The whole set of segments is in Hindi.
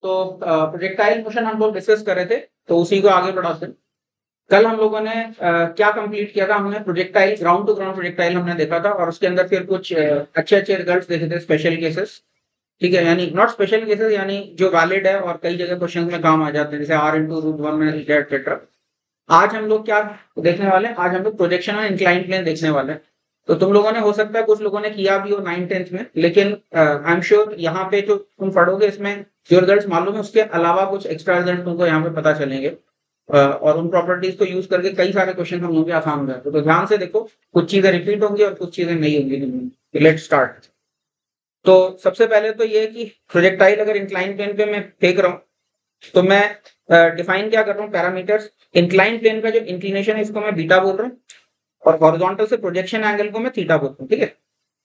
तो प्रोजेक्टाइल मोशन हम लोग डिस्कस कर रहे थे, तो उसी को आगे बढ़ाते हैं। कल हम लोगों ने क्या कंप्लीट किया था, हमने projectile ground to ground projectile हमने देखा था, और उसके अंदर फिर कुछ अच्छे अच्छे रिजल्ट्स देखे थे, स्पेशल केसेस। ठीक है, यानी नॉट स्पेशल केसेस, यानी जो वैलिड है और कई जगह क्वेश्चन में काम आ जाते हैं, जैसे R×√1 में एक्सेट्रा। आज हम लोग क्या देखने वाले हैं, आज हम लोग प्रोजेक्शन और इंक्लाइन प्लेन देखने वाले हैं। तो तुम लोगों ने, हो सकता है कुछ लोगों ने किया भी हो 9th-10th में, लेकिन आई एम श्योर यहाँ पे जो तुम पढ़ोगे इसमें जो रिजल्ट मालूम है, उसके अलावा कुछ एक्स्ट्रा रिजल्ट तुमको यहाँ पे पता चलेंगे। और उन प्रॉपर्टीज को यूज करके कई सारे क्वेश्चन हम लोग आसान हो जाते हैं। तो ध्यान से देखो, कुछ चीजें रिपीट होंगी और कुछ चीजें नहीं होंगी। Let start. तो सबसे पहले तो ये कि प्रोजेक्टाइल अगर इंक्लाइन प्लेन पे मैं फेंक रहा हूँ, तो मैं डिफाइन क्या कर रहा हूँ, पैरामीटर्स। इंक्लाइन प्लेन का जो इंक्लिनेशन है इसको मैं बीटा बोल रहा हूँ, और हॉरिजॉन्टल से प्रोजेक्शन एंगल को मैं थीटा बोलता हूँ। ठीक है,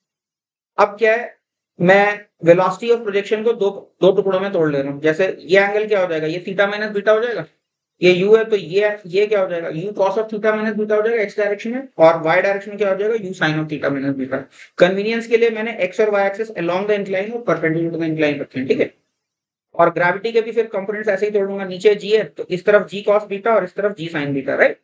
अब क्या है, मैं वेलोसिटी ऑफ प्रोजेक्शन को दो दो टुकड़ों में तोड़ ले रहा हूँ। जैसे ये एंगल क्या हो जाएगा, ये थीटा माइनस बीटा हो जाएगा। ये यू है, तो ये क्या हो जाएगा, u cos of theta minus beta हो जाएगा एक्स डायरेक्शन में, और वाई डायरेक्शन में क्या हो जाएगा, u sine of theta minus beta. Convenience के लिए मैंने एक्स और y axis along the incline और परपेंडिकुलर टू द इंक्लाइन रखे हैं। ठीक है, और ग्रेविटी के भी फिर कंपोनेंट्स ऐसे ही तोड़ूंगा। नीचे जी है, तो इस तरफ जी कॉस बीटा और इस तरफ जी साइन बीटा, राइट।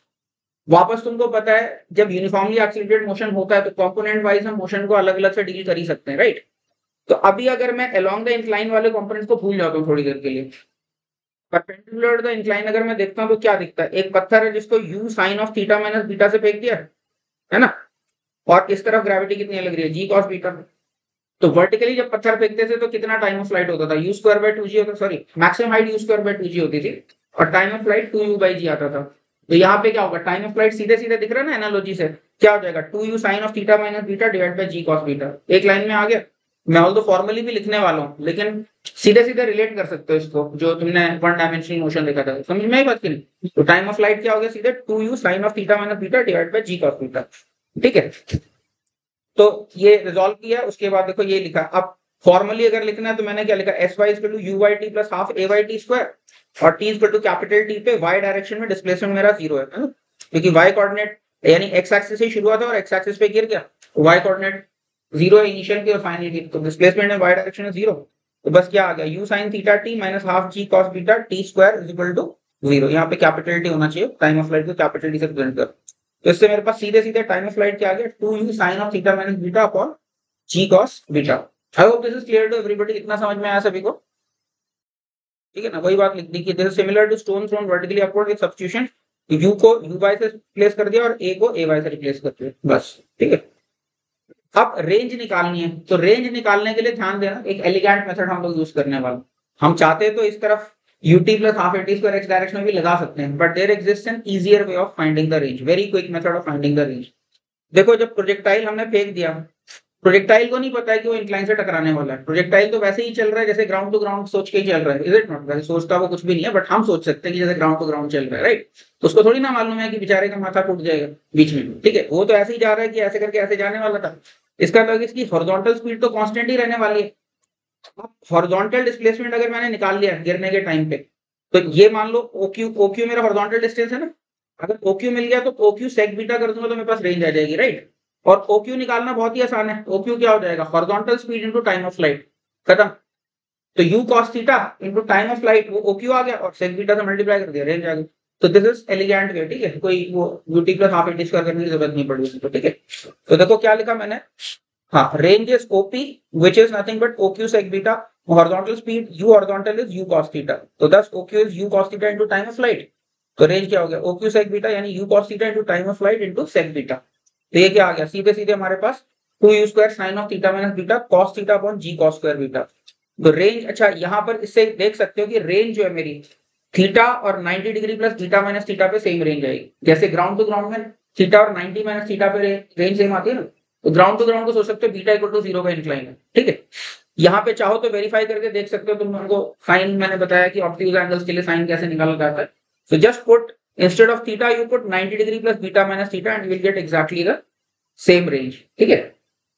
वापस तुमको पता है, जब यूनिफॉर्मली एक्सीलरेटेड मोशन होता है तो कंपोनेंट वाइज हम मोशन को अलग अलग से डील कर ही सकते हैं, राइट। तो अभी अगर मैं अलोंग द इंक्लाइन वाले कंपोनेंट्स को भूल जाता हूँ थोड़ी देर के लिए, परपेंडिकुलर द इंक्लाइन अगर मैं देखता हूँ तो क्या दिखता है, एक पत्थर है जिसको u sine of theta minus beta से फेंक दिया है ना, और इस तरफ ग्रेविटी कितनी लग रही है, जी कॉस बीटा। तो वर्टिकली जब पत्थर फेंकते थे तो कितना टाइम ऑफ फ्लाइट होता था, यू स्क्वायर बाय 2g होता, sorry maximum height u square by 2g होती थी, और टाइम ऑफ फ्लाइट 2u/g आता था। तो यहाँ पे क्या होगा, टाइम ऑफ फ्लाइट सीधे सीधे दिख रहा है ना एनालॉजी से, क्या हो जाएगा, 2u sine of theta minus beta divide by g cos beta. एक लाइन में आ गया। मैं ऑल तो फॉर्मली भी लिखने वाला हूँ, लेकिन सीधे सीधे रिलेट कर सकते हो इसको, जो तुमने वन डायमेंशनल मोशन देखा था, समझ में आई बात की नहीं। तो टाइम ऑफ फ्लाइट क्या हो गया, सीधे 2u sine of theta minus beta divide by g cos beta. ठीक है, तो ये रिजॉल्व किया। उसके बाद देखो ये लिखा, अब फॉर्मली अगर लिखना है तो मैंने क्या लिखा, s y equal to u by t plus half a by t square, और t equal to capital t पे वाई डायरेक्शन में डिस्प्लेसमेंट मेरा 0 है ना? क्योंकि वाई कोऑर्डिनेट यानी एक्स एक्सिस से शुरू हुआ था और एक्स एक्सिस पे गिर गया, वाई कोऑर्डिनेट 0 है इनिशियल की और फाइनल की, तो डिस्प्लेसमेंट में वाई डायरेक्शन में 0। तो बस क्या आ गया, u sine theta t minus half g cos beta t square is equal to 0। यहाँ पे कैपिटल टी होना चाहिए, टाइम ऑफ फ्लाइट को कैपिटल टी से प्रेजेंट कर। तो इससे मेरे पास सीधे सीधे टाइम ऑफ फ्लाइट क्या आ गया, 2u sine of theta minus beta upon g cos beta. I hope this is clear to everybody. इतना समझ में आया सभी को? ठीक है ना, वही बात लिख दी कि this is similar to stone thrown vertically upward with substitution. U को यू बाय से रिप्लेस कर दिया और ए को ए बाय से रिप्लेस कर दिया, बस। ठीक है, अब रेंज निकालनी है, तो रेंज निकालने के लिए ध्यान देना, एक एलिगेंट मेथड हम लोग यूज करने वाले। हम चाहते तो इस तरफ ut plus half at square x direction में भी लगा सकते हैं, but there exist an easier way of finding the range, very quick method of finding the range. देखो, जब प्रोजेक्टाइल हमने फेंक दिया, प्रोजेक्टाइल को नहीं पता है कि वो इंक्लाइन से टकराने वाला है। प्रोजेक्टाइल तो वैसे ही चल रहा है जैसे ग्राउंड टू ग्राउंड सोच के ही चल रहा है, इज इट नॉट? वैसे सोचता वो कुछ भी नहीं है, बट हम सोच सकते हैं कि जैसे ग्राउंड टू ग्राउंड चल रहा है, राइट। तो उसको थोड़ी ना मालूम है कि बेचारे का माथा फूट जाएगा बीच में। ठीक है, वो तो ऐसे ही जा रहा है कि ऐसे करके ऐसे जाने वाला था। इसका मतलब इसकी हॉरिजॉन्टल स्पीड तो कांस्टेंट ही रहने वाली है। हॉरिजॉन्टल डिस्प्लेसमेंट अगर मैंने निकाल लिया गिरने के टाइम पे, तो ये मान लो OQ मेरा हॉरिजॉन्टल डिस्टेंस है ना। अगर OQ मिल गया तो OQ सेक बीटा कर दूंगा तो मेरे पास रेंज आ जाएगी, राइट। और OQ निकालना बहुत ही आसान है। OQ क्या हो जाएगा, horizontal speed into time of flight, खत्म। तो u cos theta into time of flight, वो OQ आ गया और सेक बीटा से मल्टीप्लाई कर दिया, रेंज आ गई। तो दिस इज एलिगेंट वे। ठीक है, कोई वो ut plus half at square करने की जरूरत नहीं पड़ी उसको। ठीक है, तो देखो क्या लिखा मैंने, हाँ, range is OP which is nothing but OQ sec beta, horizontal speed u horizontal is u cos theta, तो thus OQ is u cos theta into time of flight। तो रेंज क्या हो गया, OQ sec beta यानी u cos theta into time of flight into sec beta। तो ये क्या आ गया, सीधे सीधे हमारे पास 2u square sin of theta minus beta cos theta upon g cos square beta। तो रेंज, अच्छा यहाँ पर इससे देख सकते हो कि रेंज जो है मेरी थीटा और 90 degree plus beta minus theta पे सेम रेंज आएगी। जैसे ग्राउंड टू ग्राउंड में थीटा और 90 माइनस थीटा पे रेंज सेम आती है ना, तो ग्राउंड टू ग्राउंड को सोच सकते हो बीटा इक्वल टू 0 का इंक्लाइन है। ठीक है, यहाँ पे चाहो तो वेरीफाई करके देख सकते हो तुम उनको। साइन मैंने बताया कि ऑप्टिकल एंगल्स के लिए साइन कैसे निकाला जाता है। So just put instead of theta you put 90 degree plus beta minus theta and you will get exactly the same range. ठीक है,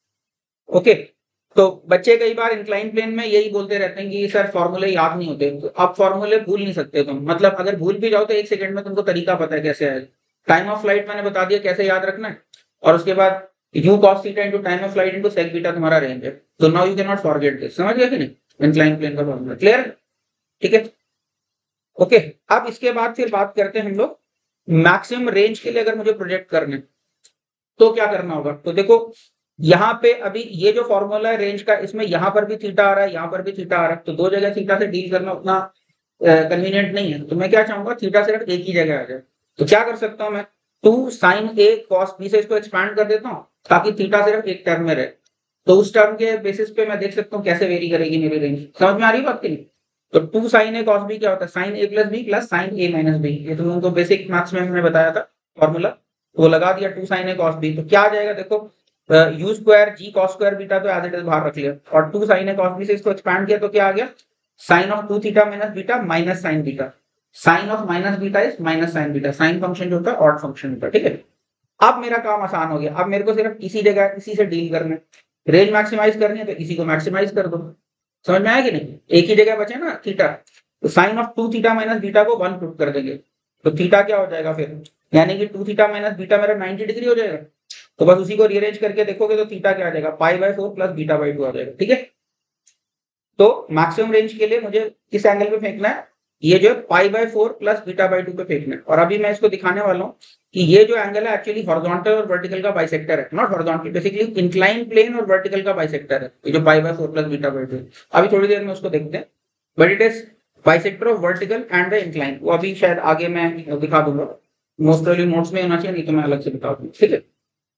ओके। तो बच्चे कई बार इंक्लाइन प्लेन में यही बोलते रहते हैं कि सर फॉर्मूले याद नहीं होते। तो अब फॉर्मूले भूल नहीं सकते तुम, मतलब अगर भूल भी जाओ तो 1 सेकंड में तुमको तरीका पता है कैसे आएगा। टाइम ऑफ फ्लाइट मैंने बता दिया कैसे याद रखना है, और उसके बाद u cos theta into time of flight into sec beta तुम्हारा रेंज है। तो now you can not forget this. समझ गए कि नहीं, इंक्लाइन प्लेन का फॉर्मूला क्लियर? ठीक है, ओके। अब इसके बाद फिर बात करते हैं हम लोग मैक्सिमम रेंज के लिए। अगर मुझे प्रोजेक्ट करने तो क्या करना होगा, तो देखो यहाँ पे अभी ये जो फॉर्मूला है रेंज का, इसमें यहाँ पर भी थीटा आ रहा है, यहाँ पर भी थीटा आ रहा है, तो दो जगह थीटा से डील करना उतना कन्वीनियंट नहीं है। तो मैं क्या चाहूंगा, थीटा सिर्फ एक ही जगह आ जाए। तो क्या कर सकता हूँ मैं, 2 sin A cos B से इसको एक्सपैंड कर देता हूँ ताकि थीटा सिर्फ एक टर्म में रहे। तो उस टर्म के बेसिस पे मैं देख सकता हूँ कैसे वेरी करेगी मेरी रेंज। समझ में आ रही बात की नहीं? तो 2 sin A cos B क्या होता है, sin A plus B plus sin A minus B। ये तुम लोगों को बेसिक मैथ्स में मैंने बताया था फॉर्मूला, वो लगा दिया 2 sin A cos B। तो क्या आ जाएगा देखो, u square g cos square beta तो एज इट इज बाहर रख लिया, और 2 sin A cos B से इसको एक्सपैंड किया तो क्या आ गया, sin of 2 theta minus beta minus sin beta. Sine of minus beta is minus sine beta. Sine function जो होता है ऑड फंक्शन होता है, ठीक है। अब मेरा काम आसान हो गया, अब मेरे को सिर्फ इसी जगह इसी से डील करना है। रेंज मैक्सिमाइज करनी है तो इसी को मैक्सिमाइज कर दो। समझ में आया कि नहीं? एक ही जगह बचे ना थीटा, तो sine of 2 theta minus beta को 1 पुट कर देंगे, तो थीटा क्या हो जाएगा फिर, यानी कि 2 थीटा माइनस बीटा मेरा 90 डिग्री हो जाएगा। तो बस उसी को रीअरेंज करके देखोगे तो थीटा क्या आ जाएगा, π/4 प्लस बीटा/2 आ जाएगा, ठीक है। तो मैक्सिमम रेंज के लिए मुझे किस एंगल पे फेंकना है, ये जो है π/4 प्लस बीटा/2 पे फेंकना है। और अभी मैं इसको दिखाने वाला हूँ कि ये जो एंगल है एक्चुअली हॉरिजॉन्टल और वर्टिकल का बाइसेक्टर है, not horizontal, basically incline plane और वर्टिकल का बाइसेक्टर है ये जो π/4 प्लस बीटा/2। अभी थोड़ी देर में उसको देखते हैं, but it is bisector of vertical and the incline. वो अभी शायद आगे मैं दिखा दूंगा, मोस्ट ऑफ नोट्स में होना चाहिए, नहीं तो मैं अलग से बता दूंगा, ठीक है।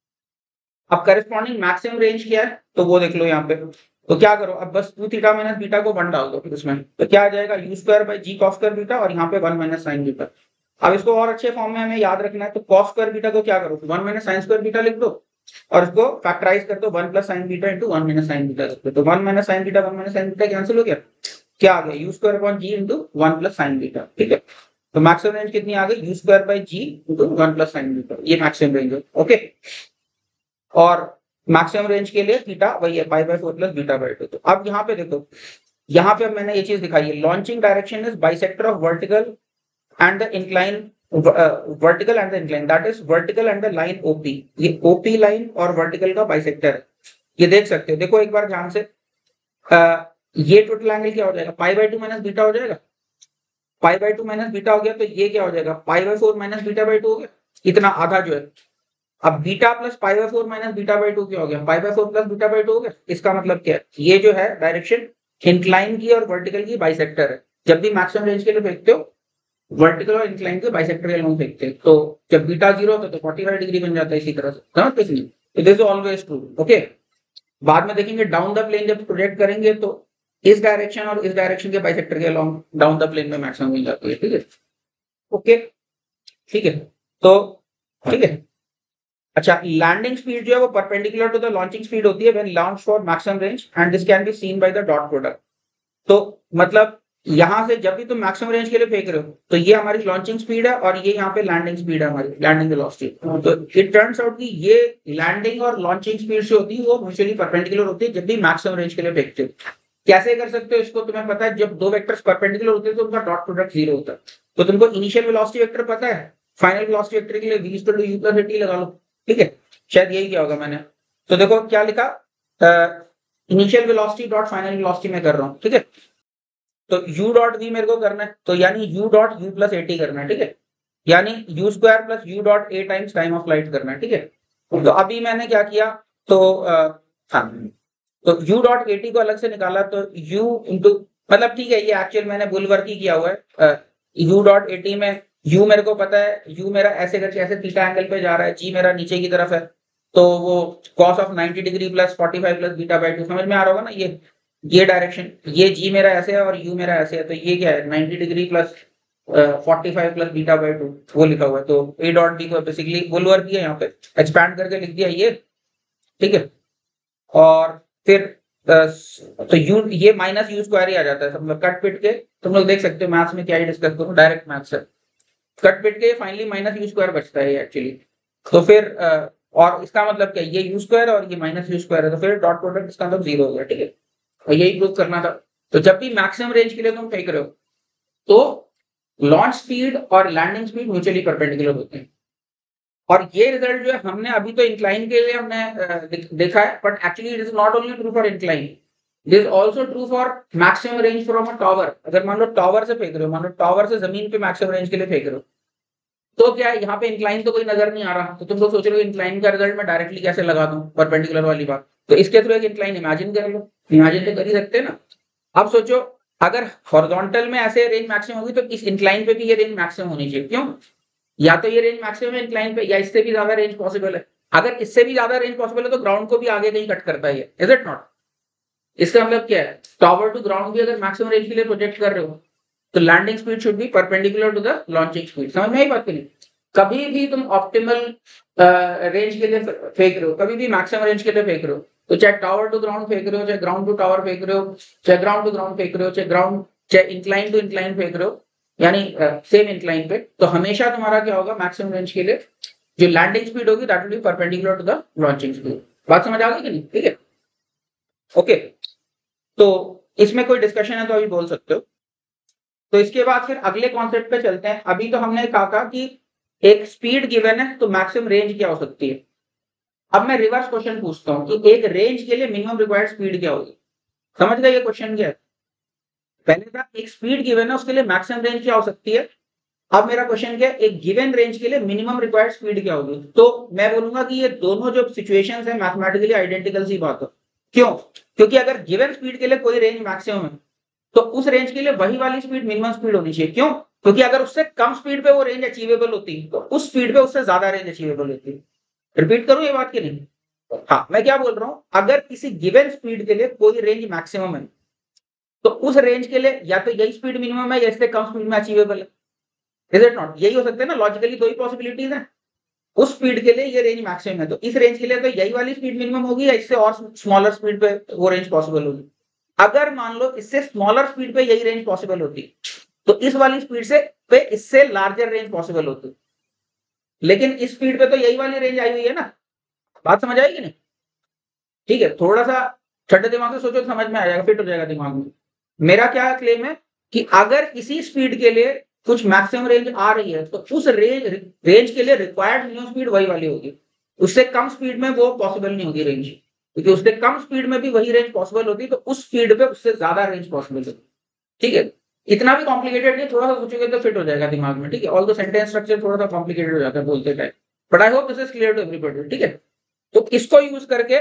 अब करस्पॉन्डिंग मैक्सिमम रेंज क्या है तो वो देख लो यहाँ पे। तो क्या करो, अब बस 2 थीटा माइनस बीटा को 1 डाल दो फिर उसमें, तो क्या आ जाएगा, u square by g cos square beta, और यहाँ पे 1 माइनस साइन बीटा। अब इसको और अच्छे फॉर्म में हमें याद रखना है, तो कॉस स्क्वायर बीटा को क्या करो, 1 माइनस साइन स्क्वायर बीटा लिख दो, और इसको फैक्टराइज कर दो 1 plus sine beta into 1 minus sine beta. तो 1 minus sine beta 1 minus sine beta cancel हो गया, क्या आ गया, u square upon g into 1 plus sine beta, ठीक है। तो मैक्सिमम रेंज कितनी आ गई, u square by g into 1 plus sine beta, ये मैक्सिमम रेंज है, ओके। और मैक्सिमम रेंज के लिए थीटा वही है π/4 प्लस बीटा/2। तो अब यहाँ पे देखो, यहाँ पे अब मैंने ये चीज दिखाई है, launching direction is bisector of vertical and the incline, vertical and the incline, that is vertical and the line OP. ये ओपी लाइन और वर्टिकल का बाइसेक्टर है, ये देख सकते हो। देखो एक बार ध्यान से, ये टोटल एंगल क्या हो जाएगा, π/2 माइनस बीटा हो जाएगा, π/2 माइनस बीटा हो गया, तो ये क्या हो जाएगा, π/4 माइनस बीटा/2 हो गया, इतना आधा जो है। अब बीटा प्लस π/4 माइनस बीटा/2 क्या हो गया, π/4 प्लस बीटा/2 हो गया। इसका मतलब क्या है, ये जो है डायरेक्शन इंक्लाइन की और वर्टिकल की बाइसेक्टर है। जब भी मैक्सिमम रेंज के लिए फेंकते हो, वर्टिकल और इंक्लाइन के बाइसेक्टर के लिए फेंकते हैं, तो जब बीटा 0 होता है तो 45 डिग्री बन जाता है, इसी तरह से, समझ पे? It is always true, okay. बाद में देखेंगे डाउन द प्लेन जब प्रोजेक्ट करेंगे तो इस डायरेक्शन और इस डायरेक्शन के बाइसेक्टर के अलॉन्ग डाउन द प्लेन में मैक्सिमम मिल जाती है, ठीक है, ओके, ठीक है। तो ठीक है, अच्छा, लैंडिंग स्पीड जो है वो perpendicular to the launching speed होती है when launch for maximum range, and this can be seen by the dot product. तो मतलब यहां से जब भी तुम मैक्सिमम रेंज के लिए फेंक रहे हो तो ये हमारी लॉन्चिंग स्पीड है और ये यहाँ पे लैंडिंग स्पीड है, हमारी लैंडिंग वेलोसिटी। तो इट टर्न्स आउट कि ये लैंडिंग और लॉन्चिंग स्पीड जो होती है वो म्यूचुअली परपेंडिकुलर होती है जब भी मैक्सिमम रेंज के लिए फेंकते हो। कैसे कर सकते हो इसको, तुम्हें पता है, जब दो वेक्टर्स परपेंडिकुलर होते हैं तो उनका डॉट प्रोडक्ट 0 होता है। तो तुमको इनिशियल वेलोसिटी वेक्टर पता है, फाइनल वेलोसिटी वेक्टर के लिए v equal to u plus at लगा लो, ठीक है। शायद यही क्या होगा मैंने, तो देखो क्या लिखा, initial velocity dot final velocity में कर रहा हूँ, ठीक है। तो u डॉट v मेरे को करना है, तो यानी u dot u plus at करना है, ठीक है, यानी u square plus u dot a times time of flight करना है, ठीक है। तो अभी मैंने क्या किया, तो हाँ, तो u डॉट at को अलग से निकाला, तो u इंटू, मतलब ठीक है, ये एक्चुअल मैंने बुलवर्क ही किया हुआ है। u डॉट at में u मेरे को पता है, u मेरा ऐसे करके ऐसे थीटा एंगल पे जा रहा है, g मेरा नीचे की तरफ है, तो वो cos of 90 degree plus 45 plus beta, समझ में आ रहा होगा ना, ये डायरेक्शन, ये g मेरा ऐसे है और u मेरा ऐसे है, तो ये क्या है 90 डिग्री प्लस 45 प्लस बीटा/2 वो लिखा हुआ है। तो a डॉट b को बेसिकली बुलवर्क किया, यहाँ पे एक्सपैंड करके लिख दिया ये, ठीक है। और फिर तो u ये माइनस यू स्क्वायर ही आ जाता है, मतलब कट पिट के तुम लोग देख सकते हो मैथ्स में क्या ही डिस्कस करो, डायरेक्ट मैथ्स है, कट पिट के फाइनली माइनस यू स्क्वायर बचता है एक्चुअली। तो फिर और इसका मतलब क्या, ये यू स्क्वायर और ये माइनस यू स्क्वायर है, तो फिर डॉट प्रोडक्ट इसका मतलब 0 हो गया, ठीक है। और यही प्रूव करना था। तो जब भी मैक्सिमम रेंज के लिए तुम फेंक रहे हो तो लॉन्च स्पीड और लैंडिंग स्पीड म्यूचुअली परपेंडिकुलर होते हैं। और ये रिजल्ट जो है हमने अभी तो इंक्लाइन के लिए हमने देखा है, but actually it is not only true for incline, this also true for maximum range from a tower. अगर मान लो टॉवर से फेंक रहे हो, मान लो टॉवर से जमीन पे मैक्सिमम रेंज के लिए फेंक रहे हो, तो क्या है, यहाँ पे इंक्लाइन तो कोई नजर नहीं आ रहा, तो तुम लोग सोच रहे हो इंक्लाइन का रिजल्ट मैं डायरेक्टली कैसे लगा दूं, परपेंडिकुलर वाली बात। तो इसके थ्रू एक इंक्लाइन इमेजिन कर लो, इमेजिन तो कर ही सकते हैं ना। अब सोचो अगर हॉरिजॉन्टल में ऐसे रेंज मैक्सिमम होगी, तो इस इंक्लाइन पे भी ये रेंज मैक्सिमम होनी चाहिए। क्यों? या तो ये रेंज मैक्सिमम है इंक्लाइन पे, या इससे भी ज्यादा रेंज पॉसिबल है। अगर इससे भी ज्यादा रेंज पॉसिबल है तो ग्राउंड को भी आगे कहीं कट करता है, इज इट नॉट? इसका मतलब क्या है, टॉवर टू ग्राउंड भी अगर मैक्सिमम रेंज के लिए प्रोजेक्ट कर रहे हो, तो landing speed should be perpendicular to the launching speed. समझ में आई बात नहीं? कभी भी तुम ऑप्टिमल रेंज के लिए फेंक रहे हो, कभी भी मैक्सिमम रेंज के लिए फेंक रहे हो, तो चाहे टावर टू ग्राउंड फेंक रहे हो, चाहे ग्राउंड टू टावर फेंक रहे हो, चाहे ग्राउंड टू ग्राउंड फेंक रहे हो, चाहे इंक्लाइन टू इंक्लाइन फेंक रहे हो, यानी सेम इंक्लाइन पे, तो हमेशा तुम्हारा क्या होगा, मैक्सिमम रेंज के लिए जो लैंडिंग स्पीड होगी that will be perpendicular to the launching speed. बात समझ आ गई कि नहीं? ठीक है, ओके। तो इसमें कोई डिस्कशन है तो अभी बोल सकते हो। तो इसके बाद फिर अगले कॉन्सेप्ट पे चलते हैं। अभी तो हमने कहा कि एक स्पीड गिवन है तो मैक्सिमम रेंज क्या हो सकती है। अब मैं रिवर्स क्वेश्चन पूछता हूं कि एक रेंज के लिए मिनिमम रिक्वायर्ड स्पीड क्या होगी। समझ गए ये क्वेश्चन क्या है? पहले था एक स्पीड गिवन है, उसके लिए मैक्सिमम रेंज क्या हो सकती है। अब मेरा क्वेश्चन क्या है, एक गिवन रेंज के लिए मिनिमम रिक्वायर्ड स्पीड क्या होगी। तो मैं बोलूंगा कि ये दोनों जो सिचुएशंस है मैथमेटिकली आइडेंटिकल सी बात है। क्यों? क्योंकि अगर गिवन स्पीड के लिए कोई रेंज मैक्सिमम है, तो उस रेंज के लिए वही वाली स्पीड मिनिमम स्पीड होनी चाहिए। क्यों? क्योंकि अगर उससे कम स्पीड पे वो रेंज अचीवेबल होती, तो उस स्पीड पे उससे ज्यादा रेंज अचीवेबल होती। रिपीट करूं ये बात की नहीं? हाँ, मैं क्या बोल रहा हूं, अगर किसी गिवन स्पीड के लिए कोई रेंज मैक्सिमम है, तो उस रेंज के लिए या तो यही स्पीड मिनिमम है या इससे कम स्पीड में अचीवेबल है। Is it not? यही हो सकते हैं ना, लॉजिकली दो ही पॉसिबिलिटीज है। उस स्पीड के लिए ये रेंज मैक्सिमम है, तो इस रेंज के लिए तो यही वाली स्पीड मिनिमम होगी या इससे और स्मॉलर स्पीड पे वो रेंज पॉसिबल होगी। अगर मान लो इससे स्मॉलर स्पीड पे यही रेंज पॉसिबल होती, तो इस वाली स्पीड से पे इससे लार्जर रेंज पॉसिबल होती। लेकिन इस स्पीड पे तो यही वाली रेंज आई हुई है ना। बात समझ आएगी नहीं? ठीक है, थोड़ा सा ठंडे दिमाग से सोचो तो समझ में आ जाएगा, फिट हो जाएगा दिमाग में। मेरा क्या क्लेम है कि अगर इसी स्पीड के लिए कुछ मैक्सिमम रेंज आ रही है, तो उस रेंज के लिए रिक्वायर्ड मिनिमम स्पीड वही वाली होगी। उससे कम स्पीड में वो पॉसिबल नहीं होगी रेंज, क्योंकि उससे कम स्पीड में भी वही रेंज पॉसिबल होती, तो उस स्पीड पे उससे ज्यादा रेंज पॉसिबल होती। ठीक है, इतना भी कॉम्प्लिकेटेड नहीं, थोड़ा सा सोचोगे तो फिट हो जाएगा दिमाग में। ठीक है, ऑल द सेंटेंस स्ट्रक्चर थोड़ा सा कॉम्प्लिकेटेड हो जाता है बोलते time, but I hope this is clear to everybody. ठीक है, तो इसको यूज करके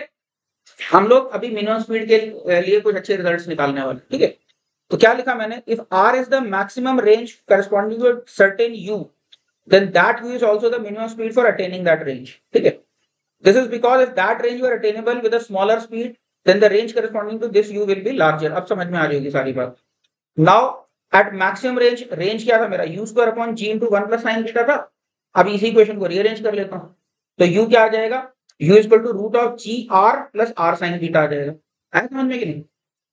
हम लोग अभी मिनिमम स्पीड के लिए कुछ अच्छे रिजल्ट्स निकालने वाले। ठीक है, तो क्या लिखा मैंने, if r is the maximum range corresponding to certain u, then that u is also the minimum speed for attaining that range. ठीक है, this is because if that range were attainable with a smaller speed, then the range corresponding to this u will be larger. अब समझ में आ जाएगी सारी बात। Now at maximum range, range क्या था मेरा, u square upon g into 1 plus sin theta था। अब इसी इक्वेशन को रीअरेंज कर लेता हूँ, तो u क्या आ जाएगा, u is equal to root of g r plus r sin theta आ जाएगा। है समझ में कि नहीं?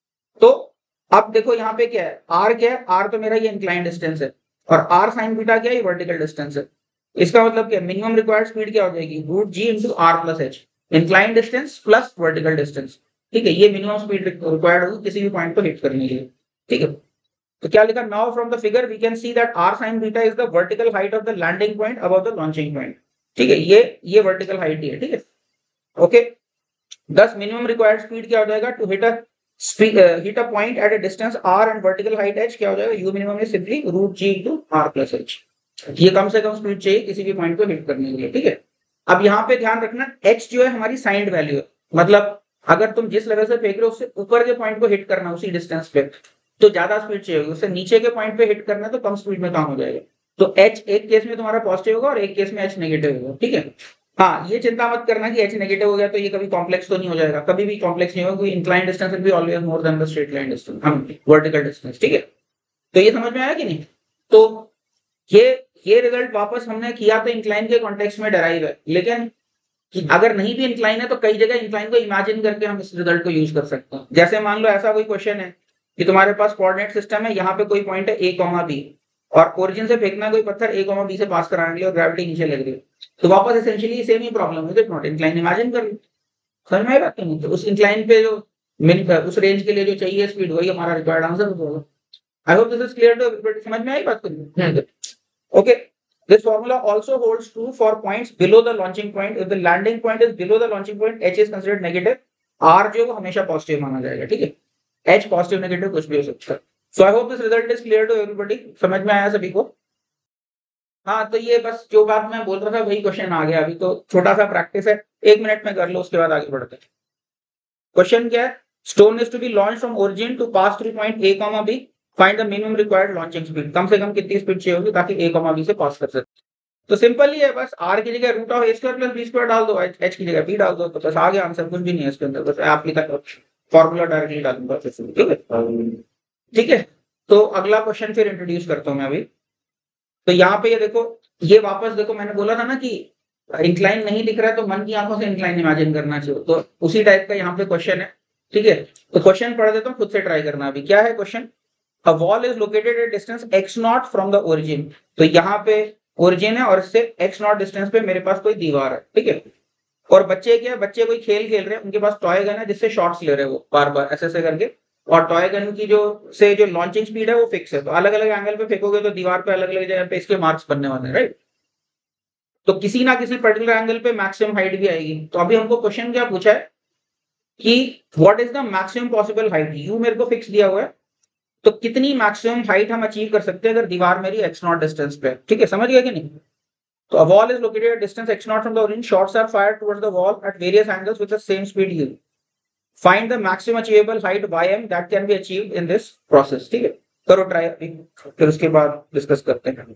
तो अब देखो यहाँ पे क्या है, r क्या है, r तो मेरा ये इंक्लाइन डिस्टेंस है, और r sin थीटा क्या है, ये वर्टिकल डिस्टेंस है। इसका मतलब क्या है, मिनिमम रिक्वायर्ड स्पीड क्या हो जाएगी, root ji into are plus h, incline distance plus vertical distance. ठीक है, ये मिनिमम स्पीड रिक्वायर्ड होगी किसी भी पॉइंट को हिट करने के लिए। ठीक है, तो क्या लिखा, now from the figure we can see that r sin theta is the vertical height of the landing point above the launching point. ठीक है, ये वर्टिकल हाइट ही है। ठीक है, ओके। दस मिनिमम रिक्वायर्ड स्पीड क्या हो जाएगा, to hit a point at a distance r and vertical height h, क्या हो जाएगा, u minimum is simply root g into r plus h। ये कम से कम स्पीड चाहिए किसी भी पॉइंट को हिट करने के लिए। ठीक है, अब यहाँ पे ध्यान रखना, h जो है हमारी साइंड वैल्यू है, मतलब अगर तुम जिस लेवल से फेंक रहे हो उससे ऊपर के पॉइंट को हिट करना उसी डिस्टेंस पे, तो ज्यादा स्पीड चाहिए होगी। उससे नीचे के पॉइंट पे हिट करना तो कम स्पीड में काम हो जाएगा। तो h एक केस में तुम्हारा पॉजिटिव होगा और एक केस में h नेगेटिव होगा। ठीक है, हाँ, ये चिंता मत करना कि h नेगेटिव हो गया तो ये कभी कॉम्प्लेक्स तो नहीं हो जाएगा, कभी भी कॉम्प्लेक्स नहीं होगा, क्योंकि incline distance will be always more than the straight line distance, हम वर्टिकल डिस्टेंस। ठीक है, तो ये समझ में आया कि नहीं? तो ये रिजल्ट वापस हमने किया तो इंक्लाइन के कॉन्टेक्स्ट में डेराइव है, लेकिन अगर नहीं भी इंक्लाइन है तो कई जगह इंक्लाइन को इमेजिन करके हम इस रिजल्ट को यूज कर सकते हैं। जैसे मान लो ऐसा कोई क्वेश्चन है कि तुम्हारे पास कोऑर्डिनेट सिस्टम है, यहाँ पे कोई पॉइंट है a, b, और ओरिजिन से फेंकना कोई पत्थर a, b से पास कराने के लिए और ग्रेविटी नीचे लग रही है, तो वापस एसेंशियली सेम ही प्रॉब्लम है, नॉट इंक्लाइन इमेजिन कर लो। समझ में आई बात नहीं? तो उस इंक्लाइन पे जो उस रेंज के लिए जो चाहिए स्पीड, वही हमारा रिक्वायर्ड आंसर होगा। I hope this is clear to everybody. समझ में आई बात को? Okay, this formula also holds true for points below the launching point. If the landing point is below the launching point, h is considered negative, r जो वो हमेशा पॉजिटिव माना जाएगा। ठीक है, एच पॉजिटिव नेगेटिव कुछ भी हो सकता है। So I hope this result is clear to everybody, समझ में आया सभी को? हाँ, तो ये बस जो बात मैं बोल रहा था वही क्वेश्चन आ गया, अभी तो छोटा सा प्रैक्टिस है, 1 मिनट में कर लो, उसके बाद आगे बढ़ते हैं। क्वेश्चन क्या है? Stone is to be launch from origin to pass through point A comma B, find the minimum required launching speed. कम से कम कितनी स्पीड चाहिए होगी ताकि ए कॉमा बी से पास कर सके? तो सिंपल ही है, बस आर की जगह root of A square plus B square डाल दो, एच की जगह बी डाल दो, तो बस आ गया आंसर, कुछ भी नहीं है इसके अंदर, बस आप लिखा फॉर्मूला डायरेक्टली डालूंगा। ठीक है, ठीक है। तो अगला क्वेश्चन फिर इंट्रोड्यूस करता हूं मैं अभी। तो यहाँ पे ये देखो, ये वापस देखो, मैंने बोला था ना कि इंक्लाइन नहीं दिख रहा है तो मन की आंखों से इंक्लाइन इमेजिन करना चाहिए, तो उसी टाइप का यहाँ पे क्वेश्चन है। ठीक है, तो क्वेश्चन पढ़ देता हूँ, खुद से ट्राई करना। अभी क्या है question? A wall is located at distance x not from the origin. तो यहाँ पे ओरिजिन है और इससे x नॉट डिस्टेंस पे मेरे पास कोई दीवार है, ठीक है। और बच्चे क्या है, बच्चे कोई खेल खेल रहे हैं, उनके पास टॉय गन है जिससे शॉट्स ले रहे हैं वो बार बार ऐसे ऐसे करके, और टॉय गन की जो लॉन्चिंग स्पीड है वो फिक्स है, तो अलग अलग एंगल पे फेंकोगे तो दीवार पे अलग अलग जगह पे इसके मार्क्स बनने वाले हैं, राइट। तो किसी ना किसी पर्टिकुलर एंगल पे मैक्सिमम हाइट भी आएगी। तो अभी हमको क्वेश्चन क्या पूछा है कि what is the maximum possible height, U मेरे को फिक्स दिया हुआ है, तो कितनी मैक्सिमम हाइट हम अचीव कर सकते हैं अगर दीवार मेरी x नॉट डिस्टेंस पे, ठीक है, समझ गया कि नहीं? तो a wall is located at distance x naught from the origin. Shots are fired towards the wall at various angles with the same speed u. Find the maximum achievable height ym that can be achieved in this process. ठीक है, करो ट्राई, फिर उसके बाद डिस्कस करते हैं।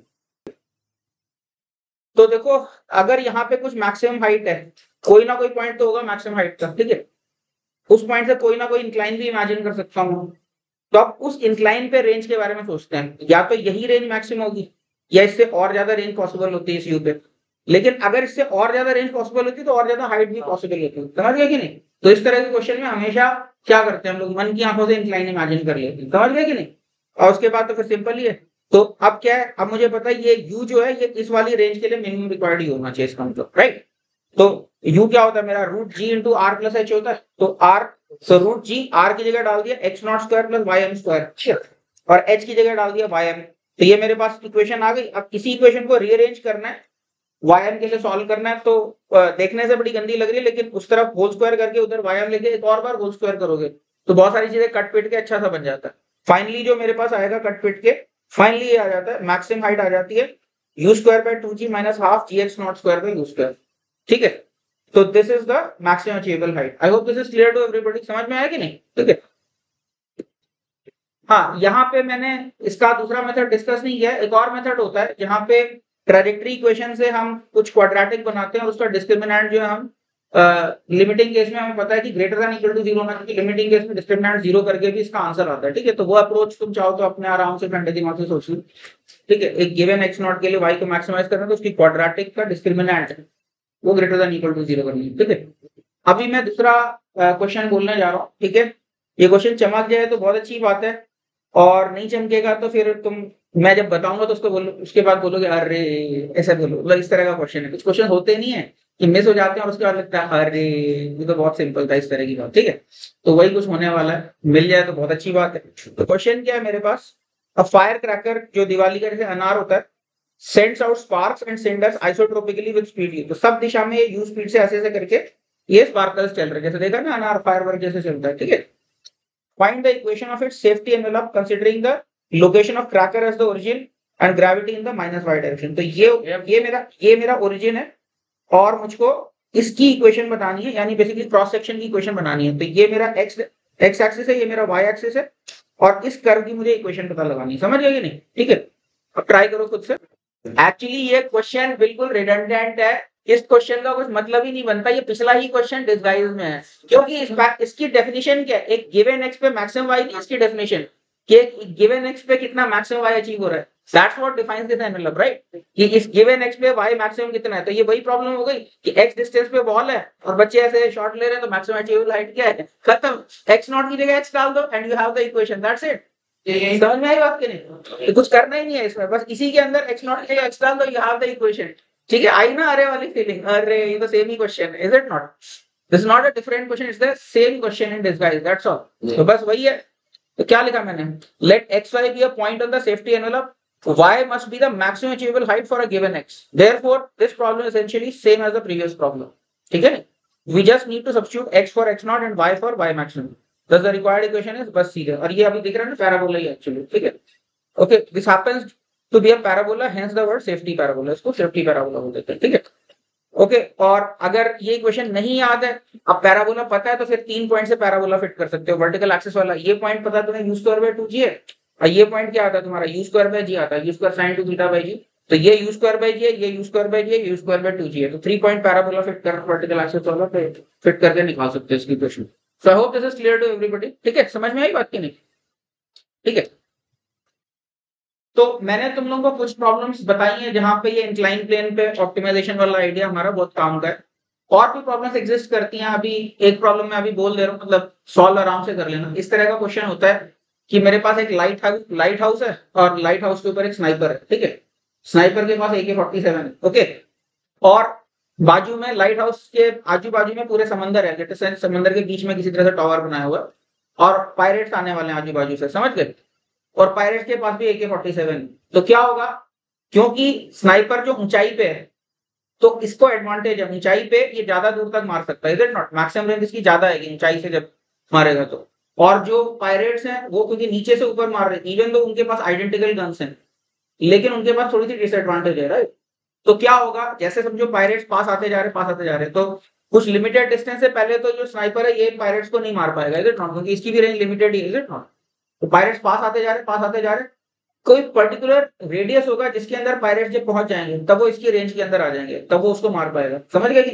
तो देखो, अगर यहाँ पे कुछ मैक्सिमम हाइट है, कोई ना कोई पॉइंट तो होगा मैक्सिमम हाइट का, ठीक है, उस पॉइंट से कोई ना कोई इंक्लाइन भी इमेजिन कर सकता हूँ। तो अब उस इंक्लाइन पे रेंज के बारे में सोचते हैं, या तो यही रेंज मैक्सिमम होगी या इससे और ज्यादा रेंज पॉसिबल होती है इस यू पे। लेकिन अगर इससे और ज्यादा रेंज पॉसिबल होती है तो और ज्यादा हाइट भी पॉसिबल होती है, समझ गए कि नहीं? तो इस तरह के क्वेश्चन में हमेशा क्या करते हैं हम लोग, मन की आंखों से इंक्लाइन इमेजिन कर लेते हैं, समझ गए कि नहीं? और उसके बाद तो फिर सिंपल ही है। तो अब क्या है, अब मुझे पता है ये यू जो है ये इस वाली रेंज के लिए मिनिमम रिक्वायर्ड ही होना चाहिए इसका मतलब, राइट। तो यू क्या होता है मेरा, root ji into are plus H होता है। तो R, so root G, R की जगह डाल दिया X not square plus Y M square, और एच की जगह डाल दिया वाई एम। तो ये मेरे पास इक्वेशन आ गई। अब किसी इक्वेशन को रीअरेंज करना है, वाई एम के लिए सॉल्व करना है, तो देखने से बड़ी गंदी लग रही है, लेकिन उस तरफ होल स्क्वायर करके उधर वाई एम लेके एक और बार होल स्क्वायर करोगे तो बहुत सारी चीजें कट पिट के अच्छा सा बन जाता है। फाइनली जो मेरे पास आएगा कट पिट के, फाइनली ये आ जाता है, मैक्सिमम हाइट आ जाती है U square by 2g minus half G X not square by U square, ठीक है। तो this is the maximum achievable height. I hope this is clear to everybody, समझ में आया कि नहीं? ठीक है। हाँ, यहाँ पे मैंने इसका दूसरा मेथड डिस्कस नहीं किया है। एक और मेथड होता है जहाँ पे ट्रेजेक्टरी इक्वेशन से हम कुछ क्वाड्रेटिक बनाते हैं और उसका डिस्क्रिमिनेंट जो है हम लिमिटिंग केस में हमें पता है कि ग्रेटर देन इक्वल टू 0 होना चाहिए, लिमिटिंग केस में डिस्क्रिमिनेंट 0 करके भी इसका आंसर आता है, ठीक है। तो वो अप्रोच तुम चाहो तो अपने आराम से ठंडे दिमाग से सोच लो, ठीक है। एक गिवन एक्स नॉट के लिए वाई को मैक्सिमाइज करना है तो उसकी क्वाड्रेटिक का डिस्क्रिमिनेंट वो ग्रेटर देन इक्वल टू 0 करनी है, ठीक है। अभी मैं दूसरा क्वेश्चन बोलने जा रहा हूँ, ठीक है। ये क्वेश्चन चमक जाए तो बहुत अच्छी बात है, और नहीं चमकेगा तो फिर तुम, मैं जब बताऊंगा तो उसको बोलो, उसके बाद बोलोगे अरे, ऐसा बोलो, मतलब इस तरह का क्वेश्चन है। कुछ क्वेश्चन होते नहीं है कि मिस हो जाते हैं और उसके बाद लगता है अरे ये तो बहुत सिंपल था, इस तरह की बात, ठीक है। तो वही कुछ होने वाला है, मिल जाए तो बहुत अच्छी बात है। तो क्वेश्चन क्या है मेरे पास, अ फायर क्रैकर जो दिवाली का जैसे अनार होता है, sends out sparks and cinders isotropically with speed U. तो सब दिशा में यू स्पीड से ऐसे ऐसे करके ये स्पार्कल्स चल रहे हैं, जैसे देखा ना अनार फायरवर्क जैसे चलता है, ठीक है। Find the equation of its safety envelope considering the location of cracker as the origin and gravity in the minus y direction। तो ये मेरा origin है और मुझको इसकी इक्वेशन बतानी है, यानी बेसिकली क्रॉस सेक्शन की इक्वेशन बनानी है। तो ये मेरा x एक्सिस है, ये मेरा y एक्सिस है, और इस कर्व की मुझे इक्वेशन पता लगानी है, समझ गए कि नहीं? ठीक है, अब ट्राई करो खुद से। एक्चुअली ये क्वेश्चन बिल्कुल रिडंडेंट है, इस क्वेश्चन का कुछ मतलब ही नहीं बनता, ये पिछला ही क्वेश्चन डिस्गाइज में है। क्योंकि इसकी डेफिनेशन क्या है, एक गिवन एक्स पे मैक्सिमम वाई की इसकी डेफिनेशन कि एक गिवन एक्स पे कितना मैक्सिमम वाई अचीव हो रहा है, that's what defines this envelope, right. कि इस गिवन एक्स पे वाई मैक्सिमम कितना है। तो ये वही प्रॉब्लम हो गई कि एक्स डिस्टेंस पे बॉल है और बच्चे ऐसे शॉट ले रहे हैं, तो मैक्सिमम अचीवेबल हाइट क्या है, खत्म। एक्स नॉट की जगह एक्स डाल दो and you have the equation, that's it. समझ में आई बात की नहीं? तो कुछ करना ही नहीं है इसमें, बस इसी के अंदर एक्स नॉट की जगह एक्स डाल दो, यू हैव द इक्वेशन, ठीक है। आई ना अरे वाली फीलिंग, अरे ये तो सेम ही क्वेश्चन है, is it not? This is not a different question, it's the same question in disguise, that's all. तो बस वही है। तो क्या लिखा मैंने, let X Y be a point on the safety envelope, y must be the maximum achievable height for a given x, therefore this problem is essentially same as the previous problem, ठीक है। we just need to substitute x for x naught and y for y maximum। Thus the required equation is बस सीधे, और ये अभी दिख रहा है ना पैराबोला ही एक्चुअली, ठीक है। Okay, this happens to be a parabola, hence the word safety parabola, इसको सेफ्टी पैराबोला बोल देते हैं, ठीक है। ओके, और अगर ये इक्वेशन नहीं याद है, अब पैराबोला पता है, तो फिर 3 पॉइंट से पैराबोला फिट कर सकते हो। वर्टिकल एक्सिस वाला ये पॉइंट पता है तुम्हें, u स्क्वायर बाय 2g है, और ये पॉइंट क्या आता है तुम्हारा, u स्क्वायर बाय g आता है, u square sin 2 theta by g। तो ये u स्क्वायर बाय g है, ये u स्क्वायर बाय g है, u स्क्वायर बाय 2g है। तो 3 पॉइंट पैराबोला फिट कर वर्टिकल एक्सिस वाला पे फिट करके निकाल सकते हो इसकी equation. So I hope this is clear to everybody, ठीक है, समझ में आई बात की नहीं, ठीक है। तो मैंने तुम लोगों को कुछ प्रॉब्लम्स बताई हैं जहां पे ये इंक्लाइन प्लेन पे ऑप्टिमाइजेशन वाला आइडिया हमारा बहुत काम का है। और भी प्रॉब्लम्स एग्जिस्ट करती हैं, अभी एक प्रॉब्लम मैं अभी बोल दे रहा हूँ, मतलब सॉल्व आराम से कर लेना। इस तरह का क्वेश्चन होता है कि मेरे पास एक लाइट हाउस है, और लाइट हाउस के ऊपर एक स्नाइपर है, ठीक है। स्नाइपर के पास AK-47 है, ओके। और बाजू में लाइट हाउस के आजू बाजू में पूरे समंदर है, जैसे समंदर के बीच में किसी तरह से टावर बनाया हुआ है, और पायरेट्स आने वाले हैं आजू बाजू से, समझ गए। और पायरेट्स के पास भी AK-47। तो क्या होगा, क्योंकि स्नाइपर जो ऊंचाई पे है, तो इसको एडवांटेज है, ऊंचाई पे ये ज्यादा दूर तक मार सकता है, is it not. Maximum range इसकी ज्यादा है ऊंचाई से जब मारेगा तो। और जो पायरेट्स हैं वो क्योंकि नीचे से ऊपर मार रहे हैं, इवन तो उनके पास आइडेंटिकल गन्स हैं, लेकिन उनके पास थोड़ी सी डिसएडवांटेज है, राइट। तो क्या होगा, जैसे समझो पायरेट्स पास आते जा रहे, तो कुछ लिमिटेड डिस्टेंस से पहले तो जो स्नाइपर है ये पायरेट्स को नहीं मार पाएगा, इज इट नॉट, क्योंकि इसकी भी रेंज लिमिटेड ही है, इज इट नॉट। तो पायरेट्स पास आते जा रहे, कोई पर्टिकुलर रेडियस होगा जिसके अंदर पायरेट्स जब पहुंच जाएंगे तब वो इसकी रेंज के अंदर आ जाएंगे, तब वो उसको मार पाएगा, समझ गए कि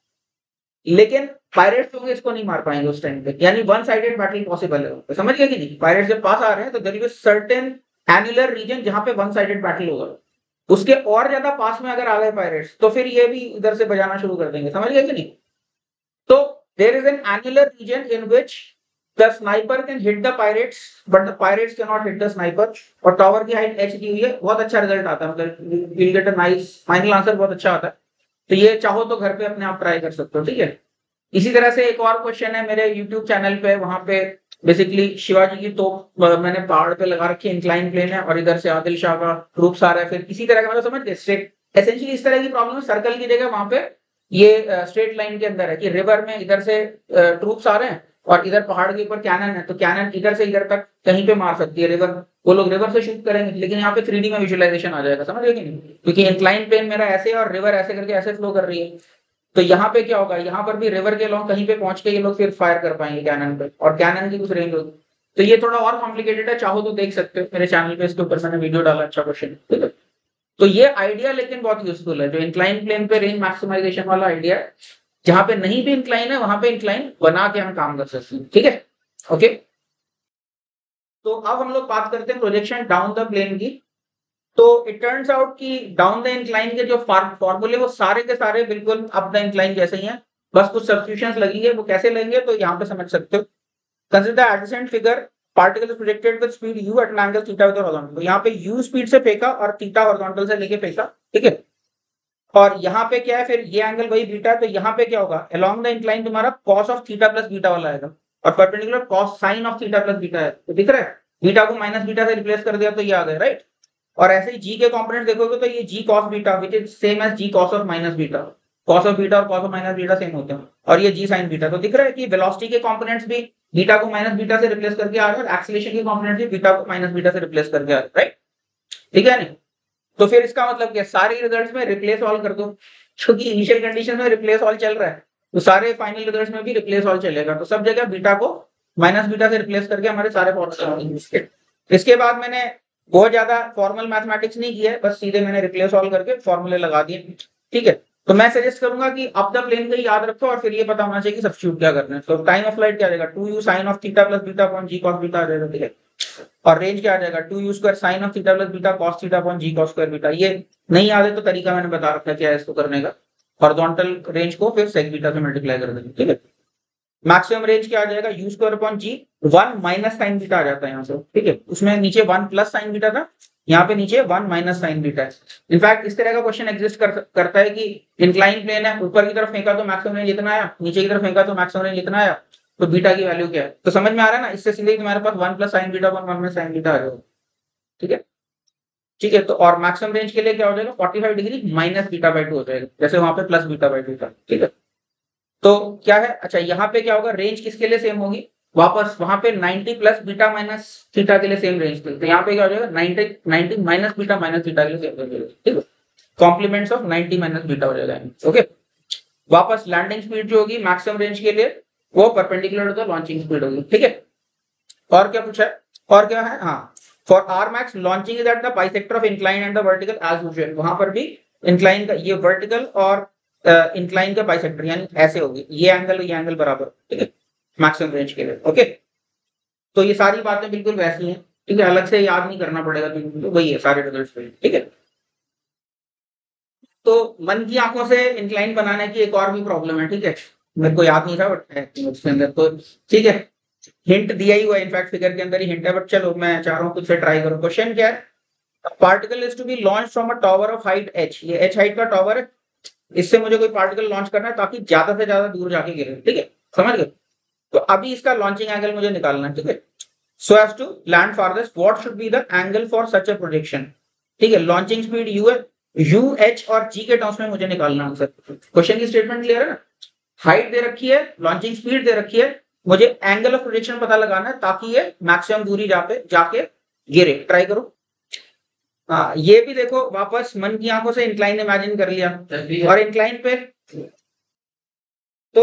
नहीं। लेकिन पायरेट्स होंगे इसको नहीं मार पाएंगे उस टाइम पे, यानी वन साइडेड बैटल पॉसिबल है, समझ गए कि नहीं। पायरेट्स जब पास आ रहे हैं तो there is a certain annular region जहां पे वन साइडेड बैटल होगा, उसके और ज्यादा पास में अगर आ गए पायरेट्स तो फिर ये भी इधर से बजाना शुरू कर देंगे, समझ गए कि नहीं। तो there is an annular region in which the sniper can hit the pirates but the pirates cannot hit the sniper। और टावर की हाइट h दी हुई है, बहुत अच्छा रिजल्ट आता है, मतलब we'll get a nice final answer, बहुत अच्छा आता है। तो ये चाहो तो घर पे अपने आप ट्राई कर सकते हो, ठीक है। इसी तरह से एक और क्वेश्चन है मेरे YouTube चैनल पे, वहां पे बेसिकली शिवाजी की तोप मैंने पहाड़ पे लगा रखी है, इंक्लाइन प्लेन है, और इधर से आदिल शाह का ट्रूप्स आ रहा है। फिर इसी तरह का, मतलब समझ गए, स्ट्रेट एसेंशियली इस तरह की प्रॉब्लम, सर्कल की जगह वहां पे ये स्ट्रेट लाइन के अंदर है कि रिवर में इधर से ट्रूप्स आ रहे हैं और इधर पहाड़ के ऊपर कैनन है, तो कैनन इधर से इधर तक कहीं पे मार सकती है रिवर, वो लोग रिवर से शूट करेंगे, लेकिन यहाँ पे 3D में विजुअलाइजेशन आ जाएगा, समझ गए कि नहीं। क्योंकि इंक्लाइन प्लेन मेरा ऐसे है और रिवर ऐसे करके ऐसे फ्लो कर रही है, तो यहाँ पे क्या होगा, यहाँ पर भी रिवर के लॉन्ग कहीं पे पहुंच के ये लोग फिर फायर कर पाएंगे कैनन पे, और कैनन की कुछ रेंज होगी। तो ये थोड़ा और कॉम्प्लिकेटेड है, चाहो तो देख सकते हो मेरे चैनल पे, इसके ऊपर मैंने वीडियो डाला, अच्छा क्वेश्चन, ठीक है। तो ये आइडिया लेकिन बहुत यूजफुल है, जो इंक्लाइन प्लेन पे रेंज मैक्सिमाइजेशन वाला आइडिया है, जहां पे नहीं भी इंक्लाइन है वहां पे इंक्लाइन बना के हम काम कर सकते हैं, ठीक है, ओके। तो अब हम लोग बात करते हैं प्रोजेक्शन डाउन द प्लेन की। तो इट टर्न्स आउट कि डाउन द इंक्लाइन के जो फॉर्मूले वो सारे के सारे बिल्कुल अप द इंक्लाइन जैसे ही हैं, बस कुछ सब्स्टिट्यूशंस लगेंगे, वो कैसे लगेंगे तो यहाँ पे समझ सकते हो। Consider the adjacent figure, particle is projected with speed u at an angle theta with horizontal. तो यहाँ पे u स्पीड से फेंका और थीटा हॉरिजॉन्टल से लेके फेंका, ठीक है। और यहाँ पे क्या है, फिर ये एंगल वही बीटा है, तो यहाँ पे क्या होगा, अलोंग द इंक्लाइन तुम्हारा cos of theta plus beta वाला आएगा, और perpendicular cos sine of theta plus beta है, तो दिख रहा है, बीटा को माइनस बीटा से रिप्लेस कर दिया तो ये आ गया, राइट। और ऐसे ही g के कंपोनेंट देखोगे तो ये g cos beta which is same as g cos of minus beta, cos of beta और cos ऑफ माइनस बीटा सेम होते हैं, और ये g sin बीटा। तो दिख रहा है कि वेलोसिटी के कंपोनेंट्स भी बीटा को माइनस बीटा से रिप्लेस करके आ रहे हैं, और एक्सीलरेशन के कंपोनेंट्स भी बीटा को माइनस बीटा से रिप्लेस करके आ रहे हैं, राइट, ठीक है नहीं। तो फिर इसका मतलब क्या, सारे रिजल्ट्स में रिप्लेस ऑल कर दो, क्योंकि इनिशियल कंडीशन में रिप्लेस ऑल चल रहा है, तो सारे फाइनल रिजल्ट्स में भी रिप्लेस ऑल चलेगा, तो सब जगह बीटा को माइनस बीटा से रिप्लेस करके हमारे सारे फॉर्मूले। इसके बाद मैंने बहुत ज्यादा फॉर्मल मैथमेटिक्स नहीं किया है, बस सीधे मैंने रिप्लेस ऑल करके फॉर्मूले लगा दिए, ठीक है। तो मैं सजेस्ट करूंगा कि अब द प्लेन का याद रखो, और फिर ये पता होना चाहिए कि सब्स्टिट्यूट क्या करना है। तो टाइम ऑफ फ्लाइट क्या आ जाएगा, 2u sin of theta plus beta upon g cos beta आ जाएगा, ठीक है। और रेंज क्या आ जाएगा, 2u square sin of theta plus beta cos theta upon g cos square beta. ये नहीं याद है तो तरीका मैंने बता रखा है क्या है इसको करने का, हॉरिजॉन्टल रेंज को फिर sec बीटा से मल्टीप्लाई कर देंगे, ठीक है। मैक्सिमम रेंज क्या आ जाएगा, u square upon g, 1 minus sine beta आ जाता है यहाँ से, ठीक है। उसमें नीचे 1 प्लस साइन बीटा था, यहाँ पे नीचे 1 माइनस साइन बीटा है। इनफैक्ट इस तरह का क्वेश्चन एग्जिस्ट करता है कि इंक्लाइन प्लेन है, ऊपर की तरफ फेंका तो मैक्सिमम रेंज इतना आया, नीचे की तरफ फेंका तो मैक्सिमम रेंज इतना आया, तो बीटा की वैल्यू क्या है, तो समझ में आ रहा है ना। इससे सीधे तुम्हारे पास 1 plus sine beta 1 minus sine beta आ जाएगा, ठीक है, ठीक है। तो और मैक्सिमम रेंज के लिए क्या हो जाएगा, 45 डिग्री माइनस बीटा बाई 2 हो जाएगा, जैसे वहां पे प्लस बीटा बाई 2 था, ठीक है। तो क्या है, अच्छा यहाँ पे क्या होगा, रेंज किसके लिए सेम होगी, वापस वहां पे 90 प्लस बीटा माइनस थीटा के लिए सेम रेंज थी, तो यहाँ पे क्या हो जाएगा 90 माइनस बीटा माइनस थीटा के लिए सेम रेंज, ठीक है, कॉम्प्लीमेंट्स ऑफ 90 माइनस बीटा हो जाएगा। ओके, वापस लैंडिंग स्पीड जो होगी मैक्सिमम रेंज के लिए वो perpendicular to the launching speed होगी, ठीक है। और क्या पूछा है, और क्या है, हाँ, for R max launching is at the bisector of incline and the vertical as usual, वहां पर भी इंक्लाइन का ये वर्टिकल और इंक्लाइन का बाइसेक्टर यानी ऐसे होगी, ये एंगल बराबर, ठीक है, मैक्सिमम रेंज के लिए। ओके, तो ये सारी बातें बिल्कुल वैसी हैं, ठीक है, अलग से याद नहीं करना पड़ेगा, तो वही है सारे रिजल्ट्स, ठीक है। तो मन की आंखों से इंक्लाइन बनाने की एक और भी प्रॉब्लम है, ठीक है, मेरे को याद नहीं था बट है उसके अंदर, तो ठीक है, हिंट दिया ही हुआ है, इनफैक्ट फिगर के अंदर ही हिंट है, बट चलो मैं चाह रहा हूँ खुद से ट्राई करूँ। क्वेश्चन क्या है, particle is to be launch from a tower of height h, ये h हाइट का टावर है, इससे मुझे कोई पार्टिकल लॉन्च करना है ताकि ज्यादा से ज्यादा दूर जाके गिरे, ठीक है, समझ गए। तो अभी इसका लॉन्चिंग एंगल मुझे निकालना है, ठीक है, so as to land farthest what should be the angle for such a projection, ठीक है, लॉन्चिंग स्पीड u है, u h और g के टर्म्स में मुझे निकालना है आंसर। क्वेश्चन की स्टेटमेंट क्लियर है ना, हाइट दे रखी है, लॉन्चिंग स्पीड दे रखी है, मुझे एंगल ऑफ प्रोजेक्शन पता लगाना है ताकि ये मैक्सिमम दूरी जाके गिरे, ट्राई करो। हाँ, ये भी देखो वापस मन की आंखों से इंक्लाइन इमेजिन कर लिया, और इंक्लाइन पे तो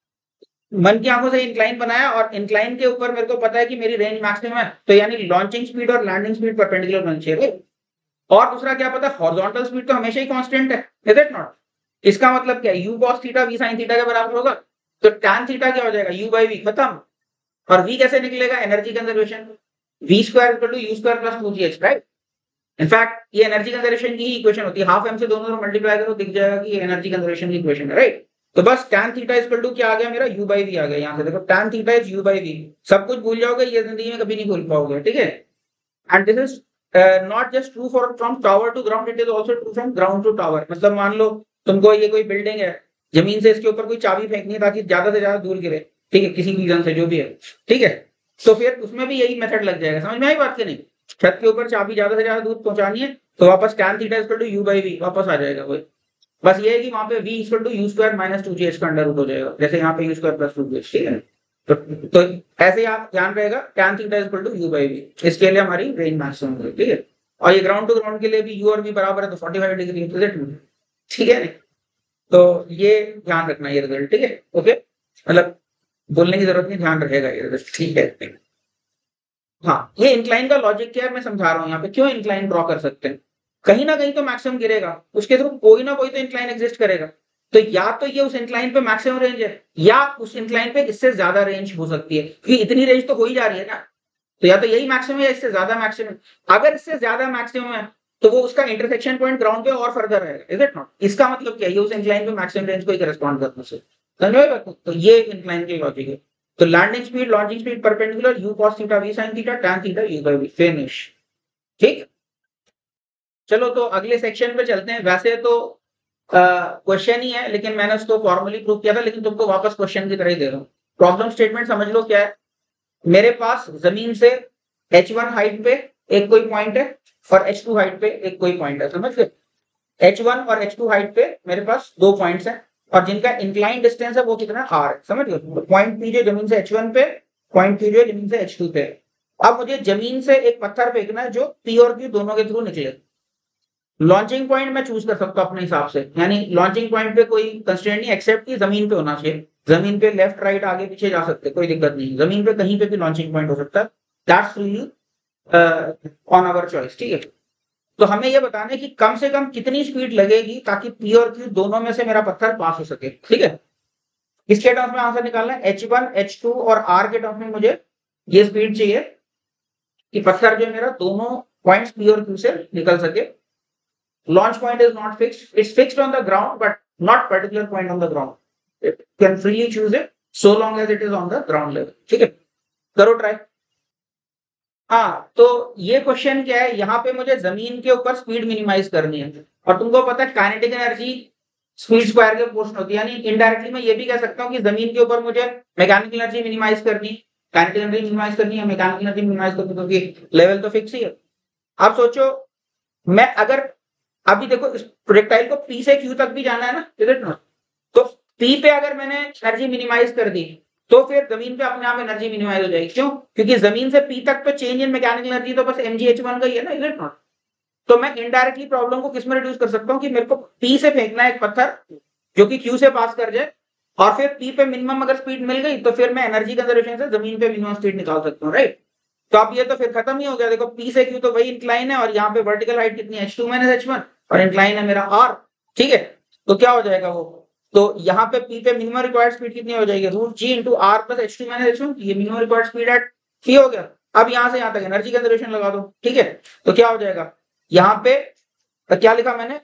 मन की आंखों से इंक्लाइन बनाया, और इंक्लाइन के ऊपर मेरे को पता है कि मेरी रेंज मैक्सिमम है, तो यानी लॉन्चिंग स्पीड और लैंडिंग स्पीड परपेंडिकुलर होनी चाहिए। और दूसरा क्या पता, हॉरिजॉन्टल स्पीड तो हमेशा ही कांस्टेंट है, इज इट नॉट। इसका मतलब क्या, u cos theta v sin theta के बराबर होगा, तो tan थीटा क्या हो जाएगा, u by v, खत्म। और v कैसे निकलेगा, energy conservation, v square equal to u square plus 2gh, right. In fact ये एनर्जी कंजर्वेशन की इक्वेशन होती है, हाफ m से दोनों तरफ मल्टीप्लाई करो दिख जाएगा कि ये एनर्जी कंजर्वेशन की इक्वेशन है, राइट। तो बस tan थीटा इक्वल टू क्या आ गया मेरा, u by v आ गया, यहाँ से देखो tan theta is u by v, सब कुछ भूल जाओगे, ये जिंदगी में कभी नहीं भूल पाओगे, ठीक है। And this is not just true for from tower to ground, it is also true from ground to tower. मतलब मान लो तुमको ये कोई बिल्डिंग है, जमीन से इसके ऊपर कोई चाबी फेंकनी है ताकि ज्यादा से ज्यादा दूर गिरे, ठीक है, किसी रीजन से जो भी है, ठीक है, तो फिर उसमें भी यही मेथड लग जाएगा, समझ में आई बात की नहीं। छत के ऊपर चाबी ज्यादा से ज्यादा दूर पहुंचानी है, तो वापस tan theta equal to u by v वापस आ जाएगा वही, बस ये है कि वहां पे v equal to u square minus 2gh का अंडर रूट हो जाएगा, जैसे यहाँ पे u स्क्वायर प्लस 2gh, ठीक है। तो ऐसे आप ध्यान रहेगा, tan theta equal to u by v, इसके लिए हमारी रेंज मैक्सिमम है, ठीक है। और ये ग्राउंड टू ग्राउंड के लिए भी u और v बराबर है, तो 45 डिग्री है, ठीक है। तो ये ध्यान रखना ये रिजल्ट, ठीक है, ओके, मतलब बोलने की जरूरत नहीं, ध्यान रखेगा ये रिजल्ट, ठीक है। हाँ, ये इंक्लाइन का लॉजिक क्या है मैं समझा रहा हूँ यहाँ पे, क्यों इंक्लाइन ड्रॉ कर सकते हैं, कहीं ना कहीं तो मैक्सिमम गिरेगा, उसके थ्रू कोई ना कोई तो इंक्लाइन एग्जिस्ट करेगा, तो या तो ये उस इंक्लाइन पे मैक्सिमम रेंज है, या उस इंक्लाइन पे इससे ज्यादा रेंज हो सकती है, क्योंकि इतनी रेंज तो हो ही जा रही है ना, तो या तो यही मैक्सिमम है या इससे ज्यादा मैक्सिमम। अगर इससे ज्यादा मैक्सिमम है तो वो उसका इंटरसेक्शन पॉइंट ग्राउंड पे और फर्दर रहेगा, इज इट नॉट। इसका मतलब क्या है, ये उस इंक्लाइन पे मैक्सिमम रेंज को ही करस्पॉन्ड करने से, समझो। तो ये इंक्लाइन की लॉजिक है। तो landing speed, launching speed perpendicular, u cos theta v sin theta, tan theta u by v, finish, ठीक। चलो तो अगले सेक्शन पे चलते हैं। वैसे तो क्वेश्चन ही है, लेकिन मैंने उसको फॉर्मली प्रूव किया था, लेकिन तुमको वापस क्वेश्चन की तरह ही दे रहा हूँ। प्रॉब्लम स्टेटमेंट समझ लो क्या है, मेरे पास जमीन से h1 हाइट पे एक कोई पॉइंट है और h2 हाइट पे एक कोई पॉइंट है, समझ गए। h1 और h2 हाइट पे मेरे पास दो पॉइंट्स हैं, और जिनका इंक्लाइन डिस्टेंस है वो कितना r है, समझ गए। पॉइंट P जो जमीन से h1 पे, पॉइंट P जो जमीन से h2 पे। अब मुझे जमीन से एक पत्थर फेंकना है जो P और Q दोनों के थ्रू निकले। लॉन्चिंग पॉइंट मैं चूज कर सकता हूँ अपने हिसाब से, यानी लॉन्चिंग पॉइंट पे कोई कंस्ट्रेंट नहीं, एक्सेप्ट कि जमीन पे होना चाहिए। जमीन पे लेफ्ट राइट आगे पीछे जा सकते, कोई दिक्कत नहीं, जमीन पे कहीं पे भी लॉन्चिंग पॉइंट हो सकता है, that's freely on our choice, ठीक है। तो हमें यह बताना है कि कम से कम कितनी स्पीड लगेगी ताकि P और Q दोनों में से मेरा पत्थर पास हो सके, ठीक है। इसके टर्म्स में आंसर निकालना है, h1 h2 और r के टर्म्स में मुझे ये स्पीड चाहिए कि पत्थर जो मेरा दोनों पॉइंट्स P और Q से निकल सके। Launch point is not fixed. It's fixed on the ground, but not particular point on the ground. It can freely choose it so long as it is on the ground level. ठीक है, करो ट्राई। हाँ, तो ये क्वेश्चन क्या है, यहाँ पे मुझे जमीन के ऊपर स्पीड मिनिमाइज करनी है, और तुमको पता है काइनेटिक एनर्जी स्पीड स्क्वायर के प्रोपोर्शनल होती है, यानी इनडायरेक्टली मैं ये भी कह सकता हूँ कि जमीन के ऊपर मुझे मैकेनिकल एनर्जी मिनिमाइज करनी, काइनेटिक एनर्जी मिनिमाइज करनी है, मैकेनिकल एनर्जी मिनिमाइज करनी, क्योंकि लेवल तो फिक्स ही है। अब सोचो, मैं अगर अभी देखो इस प्रोजेक्टाइल को P से Q तक भी जाना है ना, इज इट नॉट। तो P पे अगर मैंने एनर्जी मिनिमाइज कर दी, तो फिर जमीन पे अपने आप एनर्जी मिनिमाइज हो जाएगी। क्यों? क्योंकि जमीन से पी तक तो चेंज इन मैकेनिकल एनर्जी तो बस mgh1 का ही है ना, इज इट नॉट? तो मैं इनडायरेक्टली प्रॉब्लम को किसमें रिड्यूस कर सकता हूँ कि मेरे को पी से फेंकना है एक पत्थर जो कि क्यू से पास कर जाए, और फिर पी पे मिनिमम अगर स्पीड मिल गई तो फिर मैं एनर्जी कंजर्वेशन से जमीन पे मिनिमम स्पीड निकाल सकता हूँ, राइट? तो अब ये तो फिर खत्म ही हो गया। देखो पी से क्यू तो वही इंक्लाइन है, और यहाँ पे वर्टिकल हाइट कितनी है h2 - h1, और इंक्लाइन है मेरा r, ठीक है? तो क्या हो जाएगा वो, तो यहाँ पे पी पे मिनिमम रिक्वायर्ड स्पीड कितनी हो जाएगी, √g into are plus h2 - h1, ये minimum required speed at P हो गया। अब यहाँ से यहाँ तक एनर्जी कंजर्वेशन लगा दो, ठीक है? तो क्या हो जाएगा, यहाँ पे क्या लिखा मैंने,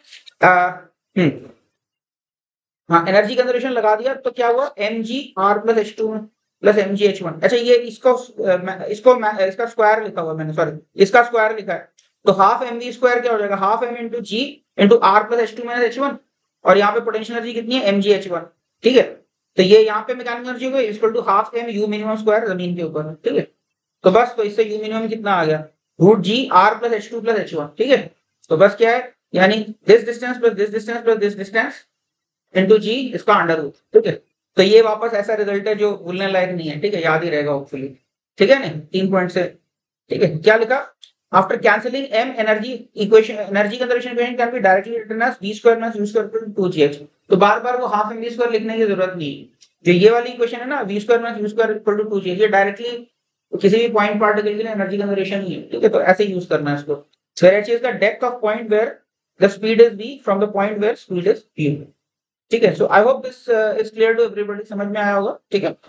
हाँ एनर्जी कंजर्वेशन लगा दिया, तो क्या हुआ mg r plus h2 plus mg h1। अच्छा ये इसका स्क्वायर लिखा हुआ मैंने, सॉरी इसका स्क्वायर लिखा है, तो हाफ mv स्क्वायर क्या हो जाएगा, half m into g into r plus h2 minus h1, और यहाँ पे पोटेंशियल एनर्जी कितनी है mg h1, ठीक है? तो ये यहाँ पे मैकेनिकल एनर्जी हो गई equal to half m u minimum square जमीन के ऊपर, ठीक है? तो बस तो इससे u मिनिमम कितना आ गया, √g r plus h2 plus h1, ठीक है? तो बस क्या है, यानी this distance plus this distance plus this distance into G इसका अंडर रूट, ठीक है? तो ये वापस ऐसा रिजल्ट है जो भूलने लायक नहीं है, ठीक है? याद ही रहेगा होपफुली, ठीक है? नहीं 3 पॉइंट से, ठीक है? क्या लिखा, after cancelling m energy equation, energy conservation equation can be directly written as v square minus u square equal to 2gh। तो बार-बार वो हाफ mv स्क्वायर लिखने की जरूरत नहीं है। जो ये वाली इक्वेशन है ना v square minus u square equal to 2gh, ये डायरेक्टली किसी भी पॉइंट पार्टिकल के लिए एनर्जी कंजर्वेशन ही है, ठीक है? तो ऐसे यूज करना है इसको। Whereas is the depth of point where the speed is v from the point where speed is u, ठीक है? So I hope this is clear to everybody, समझ में आया होगा, ठीक है?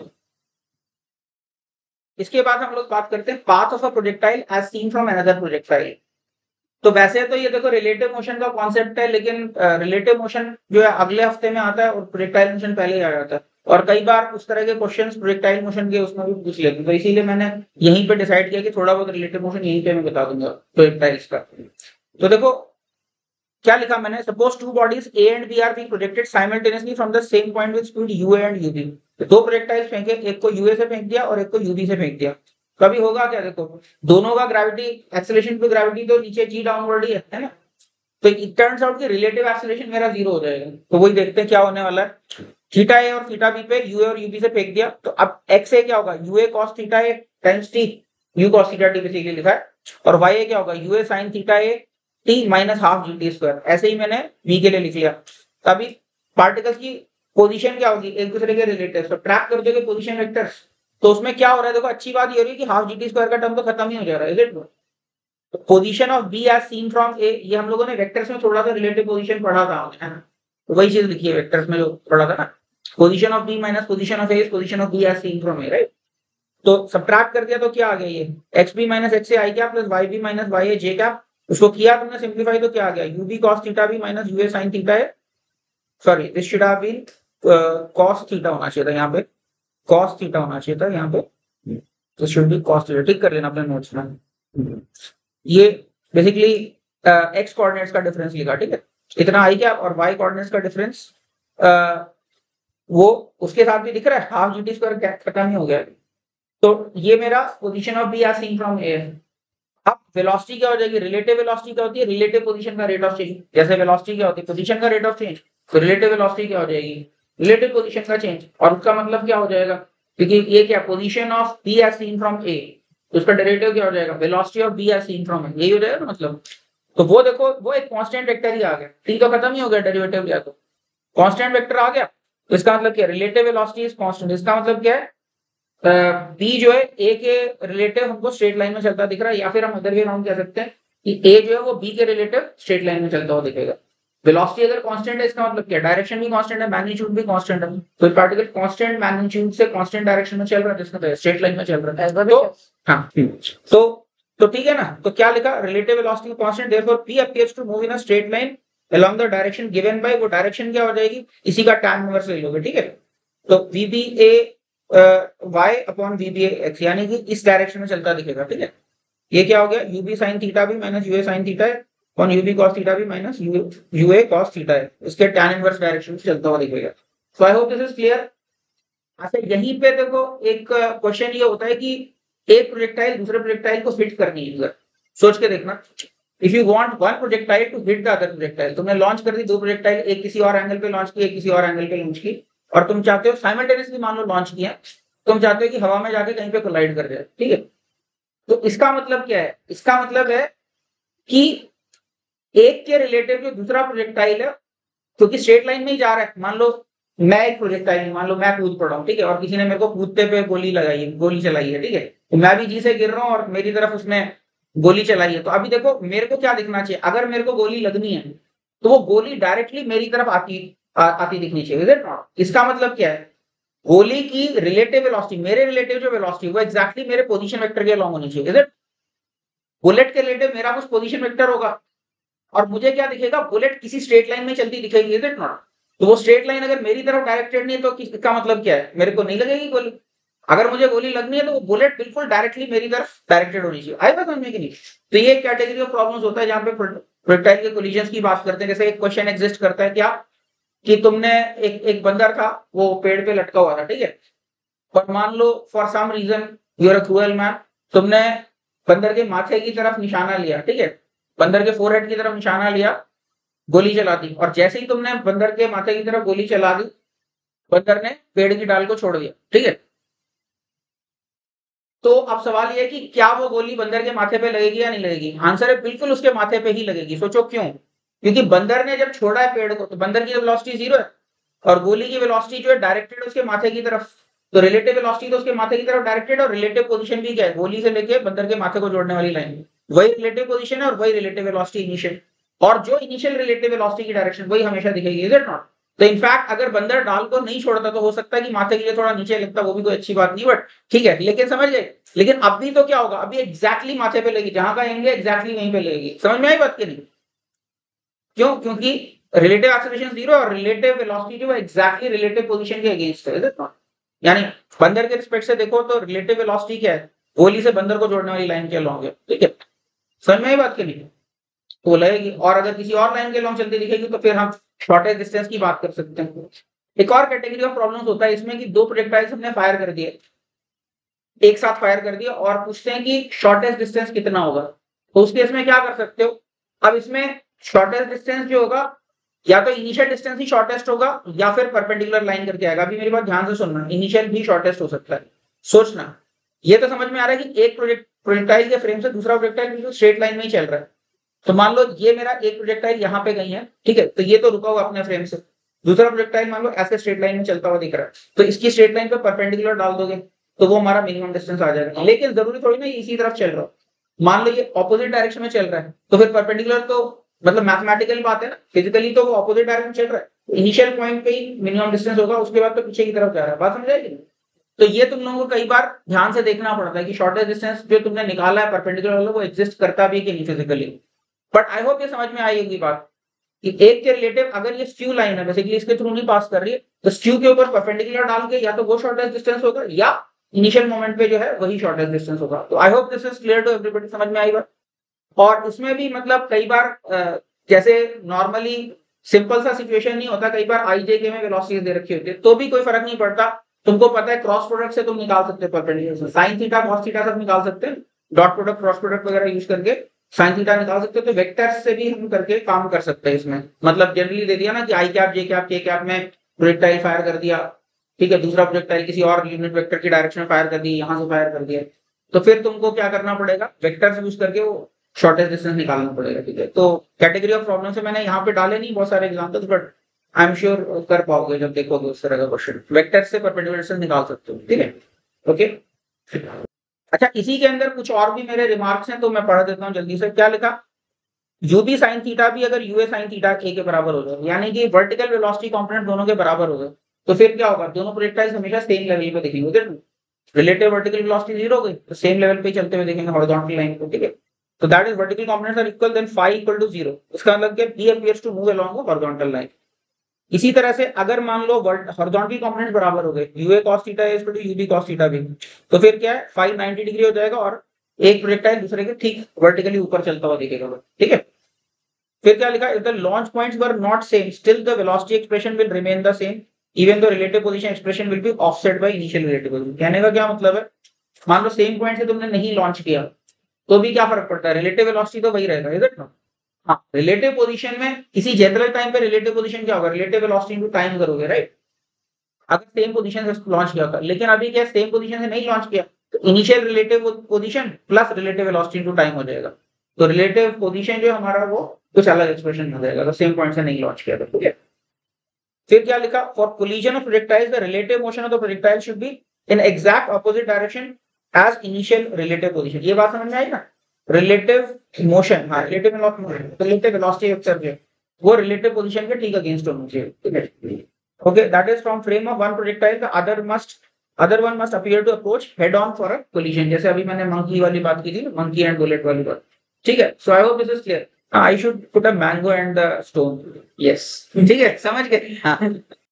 इसके बाद हम लोग बात करते हैं path of a projectile as seen from another projectile. तो वैसे तो ये देखो रिलेटिव मोशन का कॉन्सेप्ट है, लेकिन रिलेटिव मोशन जो है अगले हफ्ते में आता है और प्रोजेक्टाइल मोशन पहले ही आ जाता है, और कई बार उस तरह के क्वेश्चंस प्रोजेक्टाइल मोशन के उसमें भी पूछ लेते हैं, तो इसीलिए मैंने यहीं पे डिसाइड किया कि थोड़ा बहुत रिलेटिव मोशन यहीं पे मैं बता दूंगा प्रोजेक्टाइल्स का। तो देखो क्या लिखा मैंने, suppose two bodies A and B are being projected simultaneously from the same point with speed u A and u B. तो दो प्रोजेक्टाइल्स फेंके, एक को यूए से फेंक दिया और एक को यूबी से फेंक दिया। तो अभी होगा क्या, देखो दोनों का ग्रेविटी, एक्सेलरेशन टू ग्रेविटी तो नीचे जी डाउनवर्ड ही है ना? तो इट टर्न्स आउट कि रिलेटिव एक्सेलरेशन मेरा 0 हो जाएगा। तो वही देखते हैं क्या होने वाला है। थीटा ए और थीटा बी पे यूए और यूबी से फेंक दिया, तो अब एक्स ए क्या होगा, u A cos theta A times t, u cos theta t basically लिखा है, और वाई ए क्या होगा, u A sine theta A t minus half g t square. ऐसे ही मैंने v के लिए लिख लिया। अभी पार्टिकल्स की पोजीशन क्या होगी, एक दूसरे के रिलेटिव, तो ट्रैक कर दोगे पोजीशन वेक्टर्स। तो उसमें क्या हो रहा है, देखो अच्छी बात ये हो रही है कि हाफ जी टी स्क्वायर का टर्म तो खत्म ही हो जा रहा है, इज इट? तो position of B as seen from A, ये हम लोगों ने वेक्टर्स में थोड़ा सा रिलेटिव पोजीशन पढ़ा था, है ना? तो वही चीज लिखी है वेक्टर्स में जो पढ़ा था ना, position of B minus position of A is position of B as seen from A, right? तो सबट्रैक्ट कर दिया तो क्या आ गया, ये x B minus x A i cap plus y B minus y A j cap. उसको किया तुमने सिंप्लीफाई, तो क्या आ गया, u B cos theta B minus u A sine theta है, sorry this should have been cos theta होना चाहिए था, यहाँ पे कॉस थीटा होना चाहिए था यहाँ पे, तो शुड बी कॉस थीटा, ठीक कर लेना अपने नोट्स में। ये बेसिकली एक्स कोऑर्डिनेट्स का डिफरेंस लिखा, ठीक है? इतना आई क्या, और वाई कोऑर्डिनेट्स का डिफरेंस वो उसके साथ भी दिख रहा है, हाफ जी टी स्क्वायर खत्म ही हो गया। तो ये मेरा position of B as seen from A है। अब वेलोसिटी क्या हो जाएगी, रिलेटिव वेलोसिटी क्या होती है, रिलेटिव पोजीशन का रेट ऑफ चेंज। जैसे वेलोसिटी क्या होती है, पोजीशन का रेट ऑफ चेंज, तो रिलेटिव वेलोसिटी क्या हो जाएगी, रिलेटिव पोजीशन का चेंज। और उसका मतलब क्या हो जाएगा, क्योंकि ये क्या position of B as seen from A, तो उसका डेरिवेटिव क्या हो जाएगा, velocity of B as seen from A, यही हो जाएगा मतलब। तो वो देखो वो एक कांस्टेंट वेक्टर ही आ गया, टी तो खत्म ही हो गया डेरिवेटिव लिया, तो कांस्टेंट वेक्टर आ गया। तो इसका मतलब क्या, रिलेटिव वेलोसिटी इज कांस्टेंट। इसका मतलब क्या है, बी जो है ए के रिलेटिव हमको स्ट्रेट लाइन में चलता दिख रहा है, या फिर हम अदर वे राउंड कह सकते हैं कि ए जो है वो बी के रिलेटिव स्ट्रेट लाइन में चलता हुआ दिखेगा। वेलोसिटी अगर कांस्टेंट है, इसका मतलब क्या, डायरेक्शन भी कांस्टेंट है, मैग्नीट्यूड भी कांस्टेंट है। तो पार्टिकल कांस्टेंट मैग्नीट्यूड से कांस्टेंट डायरेक्शन में चल रहा है, जिसका स्ट्रेट लाइन में चल रहा है। तो हाँ, तो ठीक है ना? तो क्या लिखा, relative velocity constant, therefore p appears to move in a straight line along the direction given by, वो डायरेक्शन क्या हो जाएगी, इसी का tan इनवर्स ले लोगे, ठीक है? तो vba y upon vba x, यानी कि इस डायरेक्शन में चलता दिखेगा, ठीक है? ये क्या हो गया, ub sin थीटा भी माइनस ua sin थीटा है, और ub cos थीटा भी माइनस ua cos थीटा है, इसके tan इनवर्स डायरेक्शन में चलता हुआ दिखेगा। So I hope this is clear. अच्छा यहीं पे देखो एक क्वेश्चन ये होता है कि एक प्रोजेक्टाइल दूसरे प्रोजेक्टाइल को हिट करनी है, सोच के देखना। If you want one projectile to hit the other projectile, तुमने लॉन्च कर दी दो प्रोजेक्टाइल, एक किसी और एंगल पे लॉन्च की, एक किसी और एंगल पे लॉन्च की, और तुम चाहते हो साइमल्टेनियसली मान लो लॉन्च किया, तुम चाहते हो कि हवा में जाके कहीं पे कोलाइड कर जाए, ठीक है। तो इसका मतलब क्या है, इसका मतलब है कि एक के रिलेटिव जो दूसरा प्रोजेक्टाइल है, क्योंकि स्ट्रेट लाइन में ही जा रहा है, मान लो मैं एक प्रोजेक्टाइल, मान लो मैं कूद पड़ा हूँ, ठीक है, और किसी ने मेरे को कूदते पे गोली लगाई है, गोली चलाई है, ठीक है, तो मैं भी जी से गिर रहा हूँ और मेरी तरफ उसने गोली चलाई है। तो अभी देखो मेरे को क्या दिखना चाहिए, अगर मेरे को गोली लगनी है तो वो गोली डायरेक्टली मेरी तरफ आती दिखनी चाहिए, इज इट नॉट? इसका मतलब क्या है, गोली की रिलेटिव वेलोसिटी, मेरे रिलेटिव जो वेलोसिटी वो एक्जैक्टली मेरे पोजीशन वेक्टर के अलॉन्ग होनी चाहिए, इज इट? बुलेट के रिलेटिव मेरा कुछ पोजीशन वेक्टर होगा और मुझे क्या दिखेगा, बुलेट किसी स्ट्रेट लाइन में चलती दिखेगी, इज इट नॉट? तो वो स्ट्रेट लाइन अगर मेरी तरफ डायरेक्टेड नहीं है तो इसका मतलब क्या है, मेरे को नहीं लगेगी गोली। अगर मुझे गोली लगनी है तो वो बुलेट बिल्कुल डायरेक्टली मेरी तरफ डायरेक्टेड होनी चाहिए। आई बात समझ में कि नहीं? तो ये कैटेगरी ऑफ प्रॉब्लम्स होता है जहां पे प्रोजेक्टाइल के कोलिजन्स की बात करते हैं। जैसे एक क्वेश्चन एग्जिस्ट करता है क्या, कि तुमने एक बंदर था, वो पेड़ पे लटका हुआ था, ठीक है, और मान लो for some reason you are a cruel man, तुमने बंदर के माथे की तरफ निशाना लिया, ठीक है, बंदर के फोरहेड की तरफ निशाना लिया, गोली चला दी, और जैसे ही तुमने बंदर के माथे की तरफ गोली चला दी, बंदर ने पेड़ की डाल को छोड़ दिया, ठीक है। तो अब सवाल ये है कि क्या वो गोली बंदर के माथे पे लगेगी या नहीं लगेगी? आंसर है बिल्कुल उसके माथे पे ही लगेगी। सोचो क्यों? क्योंकि बंदर ने जब छोड़ा है पेड़ को तो बंदर की वेलोसिटी 0 है और गोली की वेलोसिटी जो है डायरेक्टेड उसके माथे की तरफ। तो रिलेटिव वेलोसिटी तो उसके माथे की तरफ डायरेक्टेड, और रिलेटिव पोजीशन भी क्या है, गोली से लेके बंदर के माथे को जोड़ने वाली लाइन, वही रिलेटिव पोजीशन है और वही रिलेटिव वेलोसिटी इनिशियल, और जो इनिशियल रिलेटिव वेलोसिटी की डायरेक्शन वही हमेशा दिखेगी, इज इट नॉट? तो इनफैक्ट अगर बंदर डाल को नहीं छोड़ता तो हो सकता है कि माथे के लिए थोड़ा नीचे लगता, वो भी कोई अच्छी बात नहीं, बट ठीक है, लेकिन समझ गए। लेकिन अभी तो क्या होगा, अभी एग्जैक्टली माथे पे लगेगी, जहां का एंगल एग्जैक्टली वहीं पे लगेगी। समझ में आई बात की नहीं? क्यों? क्योंकि रिलेटिव एक्सेलरेशन 0 और रिलेटिव वेलोसिटी जो है एग्जैक्टली रिलेटिव पोजीशन के अगेंस्ट है, इज इट नॉट? यानी बंदर के रिस्पेक्ट से देखो तो रिलेटिव वेलोसिटी क्या है, गोली से बंदर को जोड़ने वाली लाइन के अलॉन्ग है, ठीक है। समझ में आई बात की नहीं? तो लगेगी, और अगर किसी और लाइन के अलॉन्ग चलती दिखेगी तो फिर हम शॉर्टेज डिस्टेंस की बात कर सकते हैं। एक और कैटेगरी ऑफ प्रॉब्लम्स होता है इसमें कि दो प्रोजेक्टाइल्स हमने फायर कर दिए, एक साथ फायर कर दिया, और पूछते हैं कि शॉर्टेस्ट डिस्टेंस कितना होगा। तो उस केस में क्या कर सकते हो, अब इसमें शॉर्टेस्ट डिस्टेंस जो होगा, या तो इनिशियल डिस्टेंस ही शॉर्टेस्ट होगा या फिर परपेंडिकुलर लाइन करके आएगा। अभी मेरी बात ध्यान से सुनना, इनिशियल भी शॉर्टेस्ट हो सकता है। सोचना, ये तो समझ में आ रहा है कि एक प्रोजेक्टाइल के फ्रेम से दूसरा प्रोजेक्टाइल बिल्कुल स्ट्रेट लाइन में ही चल रहा है। तो मान लो ये मेरा एक प्रोजेक्टाइल यहाँ पे गई है, ठीक है, तो ये तो रुका हुआ अपने फ्रेम से, दूसरा प्रोजेक्टाइल मान लो ऐसे स्ट्रेट लाइन में चलता हुआ दिख रहा है, तो इसकी स्ट्रेट लाइन पे परपेंडिकुलर डाल दोगे तो वो हमारा मिनिमम डिस्टेंस आ जाएगा। लेकिन जरूरी थोड़ी ना ये इसी तरफ चल रहा हो, मान लो ये ऑपोजिट डायरेक्शन में चल रहा है, तो फिर परपेंडिकुलर तो मतलब मैथमेटिकल बात है ना, फिजिकली तो वो ऑपोजिट डायरेक्शन चल रहा है, इनिशियल पॉइंट पे ही मिनिमम डिस्टेंस होगा, उसके बाद तो पीछे की तरफ जा रहा है। बात समझ आएगी? तो ये तुम लोगों को कई बार ध्यान से देखना पड़ता है कि शॉर्टेस्ट डिस्टेंस जो तुमने निकाला है परपेंडिकुलर वाला वो एग्जिस्ट करता भी है कि नहीं फिजिकली। बट आई होप ये समझ में आई होगी बात कि एक के रिलेटिव अगर ये स्क्यू लाइन है, बेसिकली इसके थ्रू नहीं पास कर रही है, तो स्क्यू के ऊपर परपेंडिकुलर डाल के या तो वो शॉर्टेस्ट डिस्टेंस होगा या इनिशियल मोमेंट पे जो है वही शॉर्टेस्ट डिस्टेंस होगा। तो I hope this is clear to everybody, समझ में आई बात? और इसमें भी मतलब कई बार जैसे नॉर्मली सिंपल सा सिचुएशन नहीं होता, कई बार आईजेके में वेलोसिटीज दे रखी होती है तो भी कोई फर्क नहीं पड़ता। तुमको पता है क्रॉस प्रोडक्ट से तुम निकाल सकते हो perpendicular, sine theta cos theta सब निकाल सकते हैं, डॉट प्रोडक्ट क्रॉस प्रोडक्ट वगैरह यूज करके साइन थीटा निकाल सकते हो। तो वेक्टर्स से भी हम करके काम कर सकते हैं इसमें, मतलब जनरली दे दिया ना कि i cap j cap k cap में प्रोजेक्टाइल फायर कर दिया, ठीक है, दूसरा प्रोजेक्टाइल किसी और यूनिट वेक्टर की डायरेक्शन में फायर कर दी, यहाँ से फायर कर दिया, तो फिर तुमको क्या करना पड़ेगा, वेक्टर्स यूज करके वो शॉर्टेस्ट डिस्टेंस निकालना पड़ेगा, ठीक है। तो कैटेगरी ऑफ प्रॉब्लम से मैंने यहाँ पे डाले नहीं बहुत सारे examples, but I am sure कर पाओगे जब देखोगे उस तरह का क्वेश्चन, वेक्टर से परपेंडिकुलर डिस्टेंस निकाल सकते हो, ठीक है, ओके। अच्छा, इसी के अंदर कुछ और भी मेरे रिमार्क्स हैं तो मैं पढ़ देता हूँ जल्दी से। क्या लिखा, यूबी साइन थीटा भी अगर यूए साइन थीटा ए के बराबर हो जाए, यानी कि वर्टिकल वेलोसिटी कंपोनेंट दोनों के बराबर हो गए, तो फिर क्या होगा, दोनों प्रोजेक्टाइल्स हमेशा सेम लेवल पे दिखेंगे, रिलेटिव वर्टिकल वेलोसिटी 0 हो गई तो सेम लेवल पे चलते हुए देखेंगे हॉरिजॉन्टल लाइन को, ठीक है। तो that is vertical components are equal, then phi equal to 0, इसका मतलब क्या, P appears to move along the horizontal line. इसी तरह से अगर मान लो हॉरिजॉन्टल कंपोनेंट्स बराबर हो गए, u A cos theta is equal to u B cos theta भी, तो फिर क्या है, फाई 90 डिग्री हो जाएगा और एक प्रोजेक्टाइल दूसरे के ठीक वर्टिकली ऊपर चलता हुआ दिखेगा, ठीक है। फिर क्या लिखा, if the launch points were not same still the velocity expression will remain the same even the relative position expression will be offset by initial relative position. कहने का क्या मतलब है, मान लो सेम पॉइंट से तुमने नहीं लॉन्च किया तो भी क्या फर्क पड़ता है, रिलेटिव वेलोसिटी तो वही रहेगा, इज इट नॉट? हाँ, रिलेटिव पोजीशन में किसी जनरल टाइम पे रिलेटिव पोजीशन क्या होगा, रिलेटिव वेलोसिटी इनटू टाइम करोगे, राइट। अगर सेम पोजीशन से लॉन्च किया होता, लेकिन अभी क्या सेम पोजीशन से नहीं लॉन्च किया, तो initial relative position plus relative velocity to time हो जाएगा। तो रिलेटिव पोजीशन जो हमारा वो कुछ अलग एक्सप्रेशन हो जाएगा, तो सेम पॉइंट से नहीं लॉन्च किया था, ठीक है। फिर क्या लिखा, for collision of projectile the relative motion of the projectile should be in exact opposite direction as initial relative position. ये बात समझ में आई ना, रिलेटिव मोशन, हाँ रिलेटिव वेलोसिटी वेक्टर जो वो रिलेटिव पोजीशन के ठीक अगेंस्ट होना चाहिए, ठीक है। Okay, that is from frame of one projectile the other one must appear to approach head on for a collision, जैसे अभी मैंने मंकी वाली बात की थी, मंकी एंड बुलेट वाली बात, ठीक है। So I hope this is clear. I should put a mango and the stone, yes, ठीक है, समझ गए, हाँ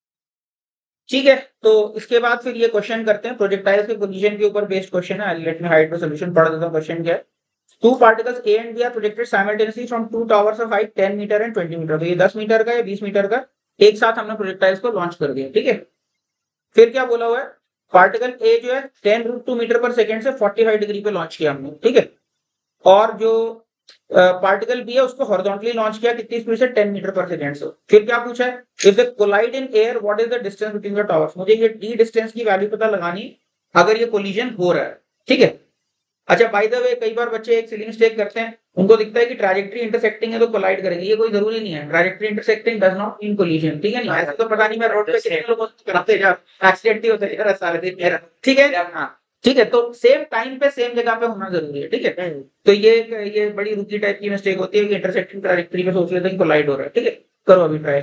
ठीक है। तो इसके बाद फिर ये क्वेश्चन करते हैं, प्रोजेक्टाइल्स के पोजीशन के ऊपर बेस्ड क्वेश्चन है। Let me hide the solution, पढ़ देता हूं क्वेश्चन क्या है। Two particles A and B are projected simultaneously from two towers of height 10 metre and 20 metre. तो ये 10 मीटर का या 20 मीटर का एक साथ हमने प्रोजेक्टाइल्स को लॉन्च कर दिया, ठीक है। फिर क्या बोला हुआ है, पार्टिकल ए जो है 10√2 मीटर पर सेकेंड से 45 डिग्री पे लॉन्च किया हमने, ठीक है। और जो पार्टिकल बी है उसको हॉरिजॉन्टली लॉन्च किया कितनी स्पीड से, 10 मीटर पर सेकेंड से। फिर क्या पूछा है, if they collide in air what is the distance between the towers. मुझे ये डी डिस्टेंस की वैल्यू पता लगानी अगर ये कोलिजन हो रहा है, ठीक है। अच्छा, बाय द वे कई बार बच्चे एक सिली मिस्टेक करते हैं, उनको दिखता है कि ट्रैजेक्टरी इंटरसेक्टिंग है तो कोलाइड करेंगे, ये कोई जरूरी नहीं है। Trajectory intersecting does not mean collision, ठीक है। नहीं ऐसे तो पता नहीं मैं रोड पे कितने लोगों को कराते जा एक्सीडेंट ही होते हैं सारे दिन मेरा, ठीक है। हाँ ठीक है, तो सेम टाइम पे सेम जगह पे होना जरूरी है, ठीक है। तो ये बड़ी रुकी टाइप की मिस्टेक होती है कि इंटरसेक्टिंग ट्रैजेक्टरी पे सोच लेते हैं कि कोलाइड हो रहा है, ठीक है। करो अभी ट्राई।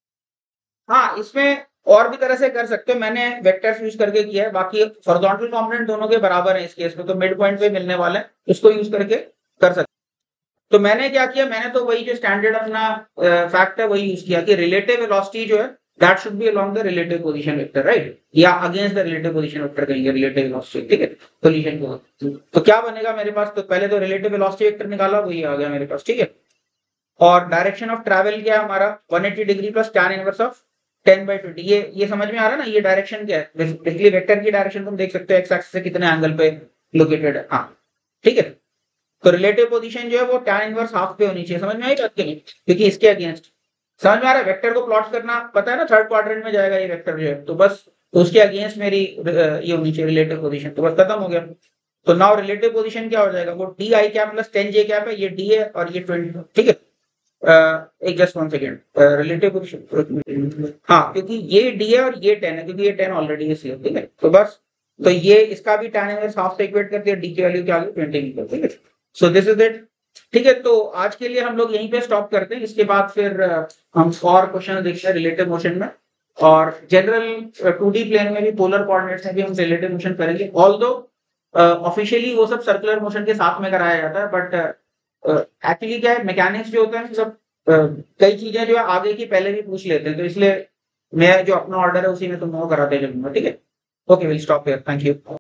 हाँ, इसमें और भी तरह से कर सकते हो, मैंने वेक्टर्स यूज करके किया है। बाकी हॉरिजॉन्टल कंपोनेंट दोनों के बराबर है इस केस में, तो मिड पॉइंट पे मिलने वाले हैं, उसको यूज करके कर सकते। तो मैंने क्या किया, मैंने तो वही जो स्टैंडर्ड अपना फैक्ट है वही यूज किया कि रिलेटिव वेलोसिटी जो है that should be along the relative position vector, right, या against the relative position vector कहेंगे रिलेटिव वेलोसिटी, ठीक है, कोलिजन को। तो क्या बनेगा मेरे पास, तो पहले तो रिलेटिव वेलोसिटी वेक्टर निकाला, वही आ गया मेरे पास, ठीक है। और डायरेक्शन ऑफ ट्रैवल क्या है हमारा, 180 degree plus tan inverse of 10/20। ये समझ में आ रहा है ना, ये डायरेक्शन क्या है, बेसिकली वेक्टर की डायरेक्शन तुम देख सकते हो एक्स एक्सिस से कितने एंगल पे लोकेटेड है, हाँ ठीक है। तो रिलेटिव पोजीशन जो है वो tan इनवर्स हाफ पे होनी चाहिए, समझ में आई बात नहीं, क्योंकि इसके अगेंस्ट, समझ में आ रहा है। वेक्टर को प्लॉट करना पता है ना, थर्ड क्वाड्रेंट में जाएगा ये वेक्टर जो है, तो बस तो उसके अगेंस्ट मेरी ये होनी चाहिए रिलेटिव पोजीशन, तो बस खत्म हो गया। तो नाउ रिलेटिव पोजीशन क्या हो जाएगा, वो D i cap plus 10 j cap है, ये डी है और ये 20, ठीक है। एक जस्ट 1 सेकेंड, रिलेटिव पोजीशन, हाँ क्योंकि ये डी है और ये 10 है, क्योंकि ये 10 ऑलरेडी है, ठीक है। तो बस तो ये इसका भी tan इनवर्स हाफ से इक्वेट करती है, डी की वैल्यू क्या आ गई 20 मीटर, ठीक है। सो दिस इज इट, ठीक है। तो आज के लिए हम लोग यहीं पे स्टॉप करते हैं, इसके बाद फिर हम और क्वेश्चन देखते हैं रिलेटिव मोशन में, और जनरल 2D प्लेन में भी पोलर कोऑर्डिनेट्स में भी हम रिलेटिव मोशन करेंगे। ऑल्दो ऑफिशियली वो सब सर्कुलर मोशन के साथ में कराया जाता है, बट एक्चुअली क्या है, मैकेनिक्स जो होता है सब कई चीजें जो है आगे की पहले भी पूछ लेते हैं, तो इसलिए मैं जो अपना ऑर्डर है उसी में तुम लोगों को कराते चलूंगा, ठीक है। Okay, will stop here, thank you.